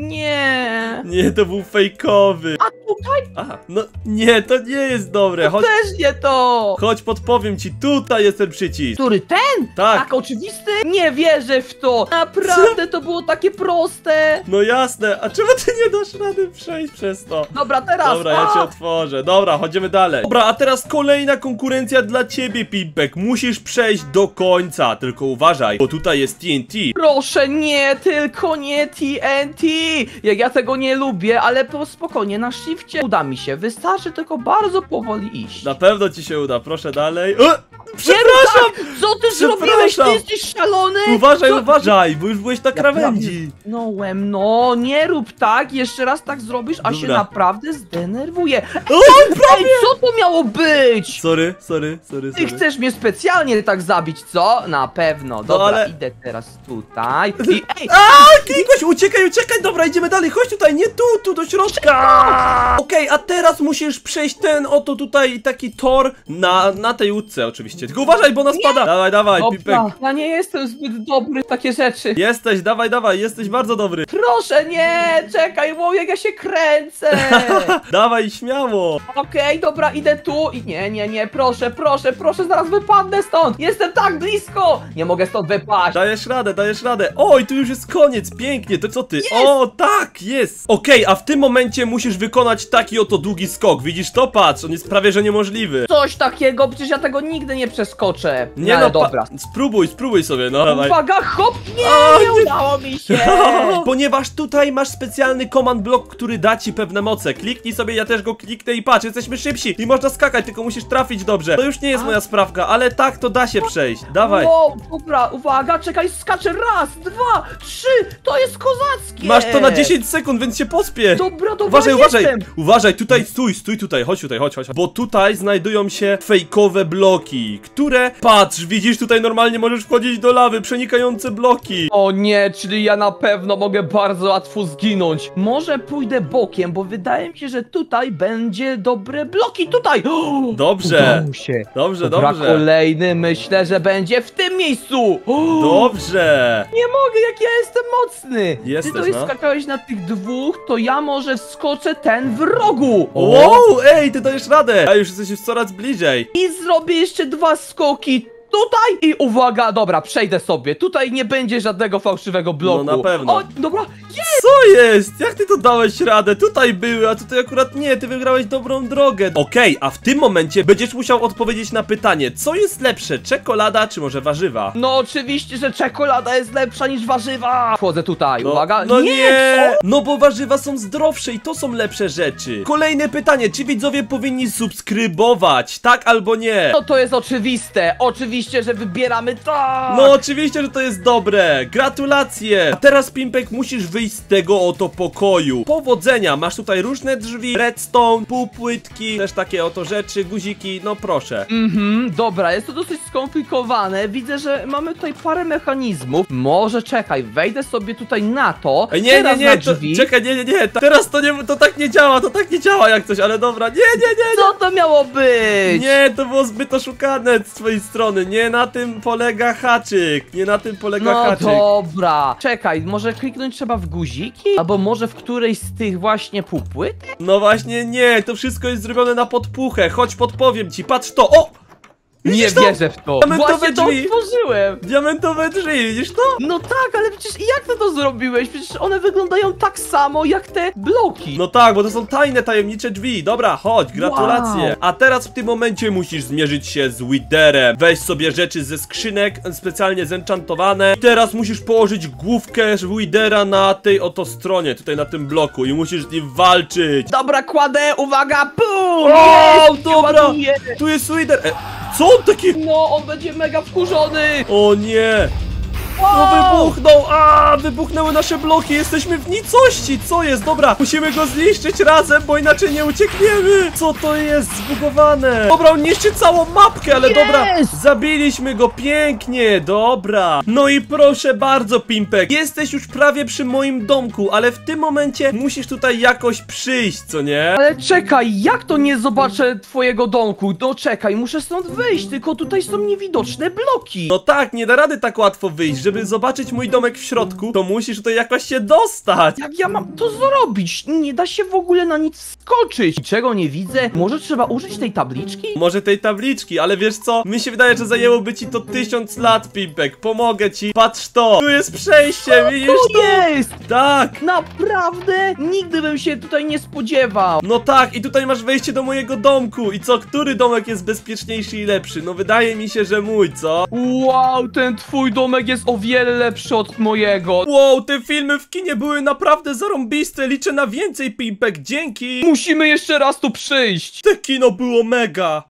Nie. Nie, to był fejkowy. A tutaj Aha, no nie, to nie jest dobre. Chodź, też nie to. chodź podpowiem ci, tutaj jest ten przycisk. Który ten? Tak. Tak oczywisty? Nie wierzę w to. Naprawdę to było takie proste. No jasne, a czemu ty nie dasz rady przejść przez to? Dobra, teraz. Dobra, ja A! cię otworzę. Dobra, chodzimy dalej. Dobra, a teraz kolejna konkurencja dla ciebie, Pimpek. Musisz przejść do końca, tylko uważaj, bo tutaj jest T N T. Proszę, nie, tylko nie T N T. Jak ja tego nie lubię, ale po spokojnie, na shifcie uda mi się. Wystarczy tylko bardzo powoli iść. Na pewno ci się uda, proszę dalej. O! Nie rób Przepraszam! tak! Co ty Przepraszam! zrobiłeś? Ty jesteś szalony? Uważaj, Co? uważaj, bo już byłeś na Ja krawędzi. Nołem, no, nie rób tak, jeszcze raz tak zrobisz, a się Dobra. naprawdę zdenerwuję. O, Ej, co to miało być? Sorry, sorry, sorry, Ty sorry. chcesz mnie specjalnie tak zabić, co? Na pewno. Dobra, ale- idę teraz tutaj. I ej, A, Klikuś, uciekaj, uciekaj, dobra, idziemy dalej, chodź tutaj, nie tu, tu do środka. Okej, a teraz musisz przejść ten oto tutaj taki tor na, na tej łódce oczywiście. Tylko uważaj, bo ona spada. Dawaj, dawaj, Pimpek. dobra, ja nie jestem zbyt dobry w takie rzeczy. Jesteś, dawaj, dawaj, jesteś bardzo dobry. Proszę, nie, czekaj, bo jak ja się kręcę. Dawaj, śmiało. Okej, dobra, idę tu i nie, nie, nie, proszę, proszę, proszę, zaraz wypadnę stąd. Jestem tak blisko. Nie mogę stąd wypaść. Dajesz radę, dajesz radę. Oj, tu już jest koniec, pięknie, to co ty? O, tak, jest. Okej, a w tym momencie musisz wykonać taki oto długi skok. Widzisz to? Patrz, on jest prawie że niemożliwy. Coś takiego, przecież ja tego nigdy nie przeskoczę. Nie ale no, pa- dobra. spróbuj, spróbuj sobie, no dawaj. Uwaga, hop, nie, O, nie nie. udało mi się. Ponieważ tutaj masz specjalny command block, który da ci pewne moce. Kliknij sobie, ja też go kliknę i patrz, jesteśmy szybsi i można skakać, tylko musisz trafić dobrze. To już nie jest A? moja sprawka, ale tak, to da się przejść. Dawaj. Wow, dobra, uwaga, czekaj, skaczę raz, dwa, trzy, to jest kozackie. Masz to na dziesięć sekund, więc się pospiesz. Dobra, dobra, Uważaj, uważaj, jestem. uważaj, tutaj stój, stój tutaj, chodź tutaj, chodź, chodź. Bo tutaj znajdują się fejkowe bloki, które, patrz, widzisz, tutaj normalnie możesz wchodzić do lawy, przenikające bloki. O nie, czyli ja na pewno mogę bardzo łatwo zginąć. Może pójdę bokiem, bo wydaje mi się, że tutaj będzie dobre bloki, tutaj. O, Dobrze, udało się. dobrze, Dobra, dobrze. kolejny myślę, że będzie w tym miejscu. O, Dobrze. nie mogę, jak ja jestem mocny. Jesteś, Ty to no. skakałeś na tych dwóch, to ja może wskoczę ten w rogu. Wow, ej, ty dajesz radę. A już jesteś już coraz bliżej. I zrobię jeszcze dwa skoki tutaj i uwaga, dobra, przejdę sobie. Tutaj nie będzie żadnego fałszywego bloku. No na pewno. O, dobra, jest! Co jest? Jak ty to dałeś radę? Tutaj były, a tutaj akurat nie, ty wygrałeś dobrą drogę. Okej, a w tym momencie będziesz musiał odpowiedzieć na pytanie, co jest lepsze, czekolada czy może warzywa? No oczywiście, że czekolada jest lepsza niż warzywa. Wchodzę tutaj, No, uwaga. no nie, nie co? no bo warzywa są zdrowsze i to są lepsze rzeczy. Kolejne pytanie, czy widzowie powinni subskrybować, tak albo nie? No to jest oczywiste, oczywiście, że wybieramy tak. No oczywiście, że to jest dobre. Gratulacje. A teraz, Pimpek, musisz wyjść z tego oto pokoju. Powodzenia. Masz tutaj różne drzwi, redstone, półpłytki, też takie oto rzeczy, guziki, no proszę. Mhm, dobra, jest to dosyć skomplikowane. Widzę, że mamy tutaj parę mechanizmów. Może czekaj, wejdę sobie tutaj na to. Ej, nie, nie, Teraz nie, na to, drzwi. czekaj, nie, nie, nie, ta, teraz to nie, to tak nie działa, to tak nie działa jak coś, ale dobra, nie, nie, nie, Co to miało być? nie, to było zbyt oszukane z twojej strony, nie na tym polega haczyk, nie na tym polega No haczyk. dobra. Czekaj, może kliknąć trzeba w guziki? Albo może w którejś z tych właśnie półpłyt? No właśnie nie, to wszystko jest zrobione na podpuchę, chodź podpowiem ci, patrz to, o! Nie Widzisz to? wierzę w to. Diamentowe Właśnie to drzwi. otworzyłem. Diamentowe drzwi, widzisz to? No tak, ale przecież jak ty to zrobiłeś? Przecież one wyglądają tak samo jak te bloki. No tak, bo to są tajne, tajemnicze drzwi. Dobra, chodź, gratulacje. Wow. A teraz w tym momencie musisz zmierzyć się z Witherem. Weź sobie rzeczy ze skrzynek, specjalnie zenchantowane. I teraz musisz położyć główkę Withera na tej oto stronie, tutaj na tym bloku i musisz z nim walczyć. Dobra, kładę, uwaga, pum! O, Jest, dobra! ładuję. Tu jest Wither. E, co on taki? No, on będzie mega wkurzony. O nie! No Wow. wybuchnął! A, wybuchnęły nasze bloki! Jesteśmy w nicości! Co jest? Dobra, musimy go zniszczyć razem, bo inaczej nie uciekniemy! Co to jest? Zbugowane! Dobra, on niszczy całą mapkę, ale Jest! dobra! Zabiliśmy go pięknie! Dobra! No i proszę bardzo, Pimpek! Jesteś już prawie przy moim domku, ale w tym momencie musisz tutaj jakoś przyjść, co nie? Ale czekaj, jak to nie zobaczę twojego domku? No czekaj, muszę stąd wyjść, tylko tutaj są niewidoczne bloki. No tak, nie da rady tak łatwo wyjść. Żeby zobaczyć mój domek w środku, to musisz tutaj jakoś się dostać. Jak ja mam to zrobić? Nie da się w ogóle na nic skoczyć. Niczego nie widzę. Może trzeba użyć tej tabliczki? Może tej tabliczki, ale wiesz co? Mi się wydaje, że zajęłoby ci to tysiąc lat, Pimpek. Pomogę ci. Patrz to. Tu jest przejście, widzisz Tu to? jest! Tak. Naprawdę? Nigdy bym się tutaj nie spodziewał. No tak, i tutaj masz wejście do mojego domku. I co? Który domek jest bezpieczniejszy i lepszy? No wydaje mi się, że mój, co? Wow, ten twój domek jest o wiele lepszy od mojego. Wow, te filmy w kinie były naprawdę zarąbiste. Liczę na więcej, Pimpek. Dzięki. Musimy jeszcze raz tu przyjść. Te kino było mega.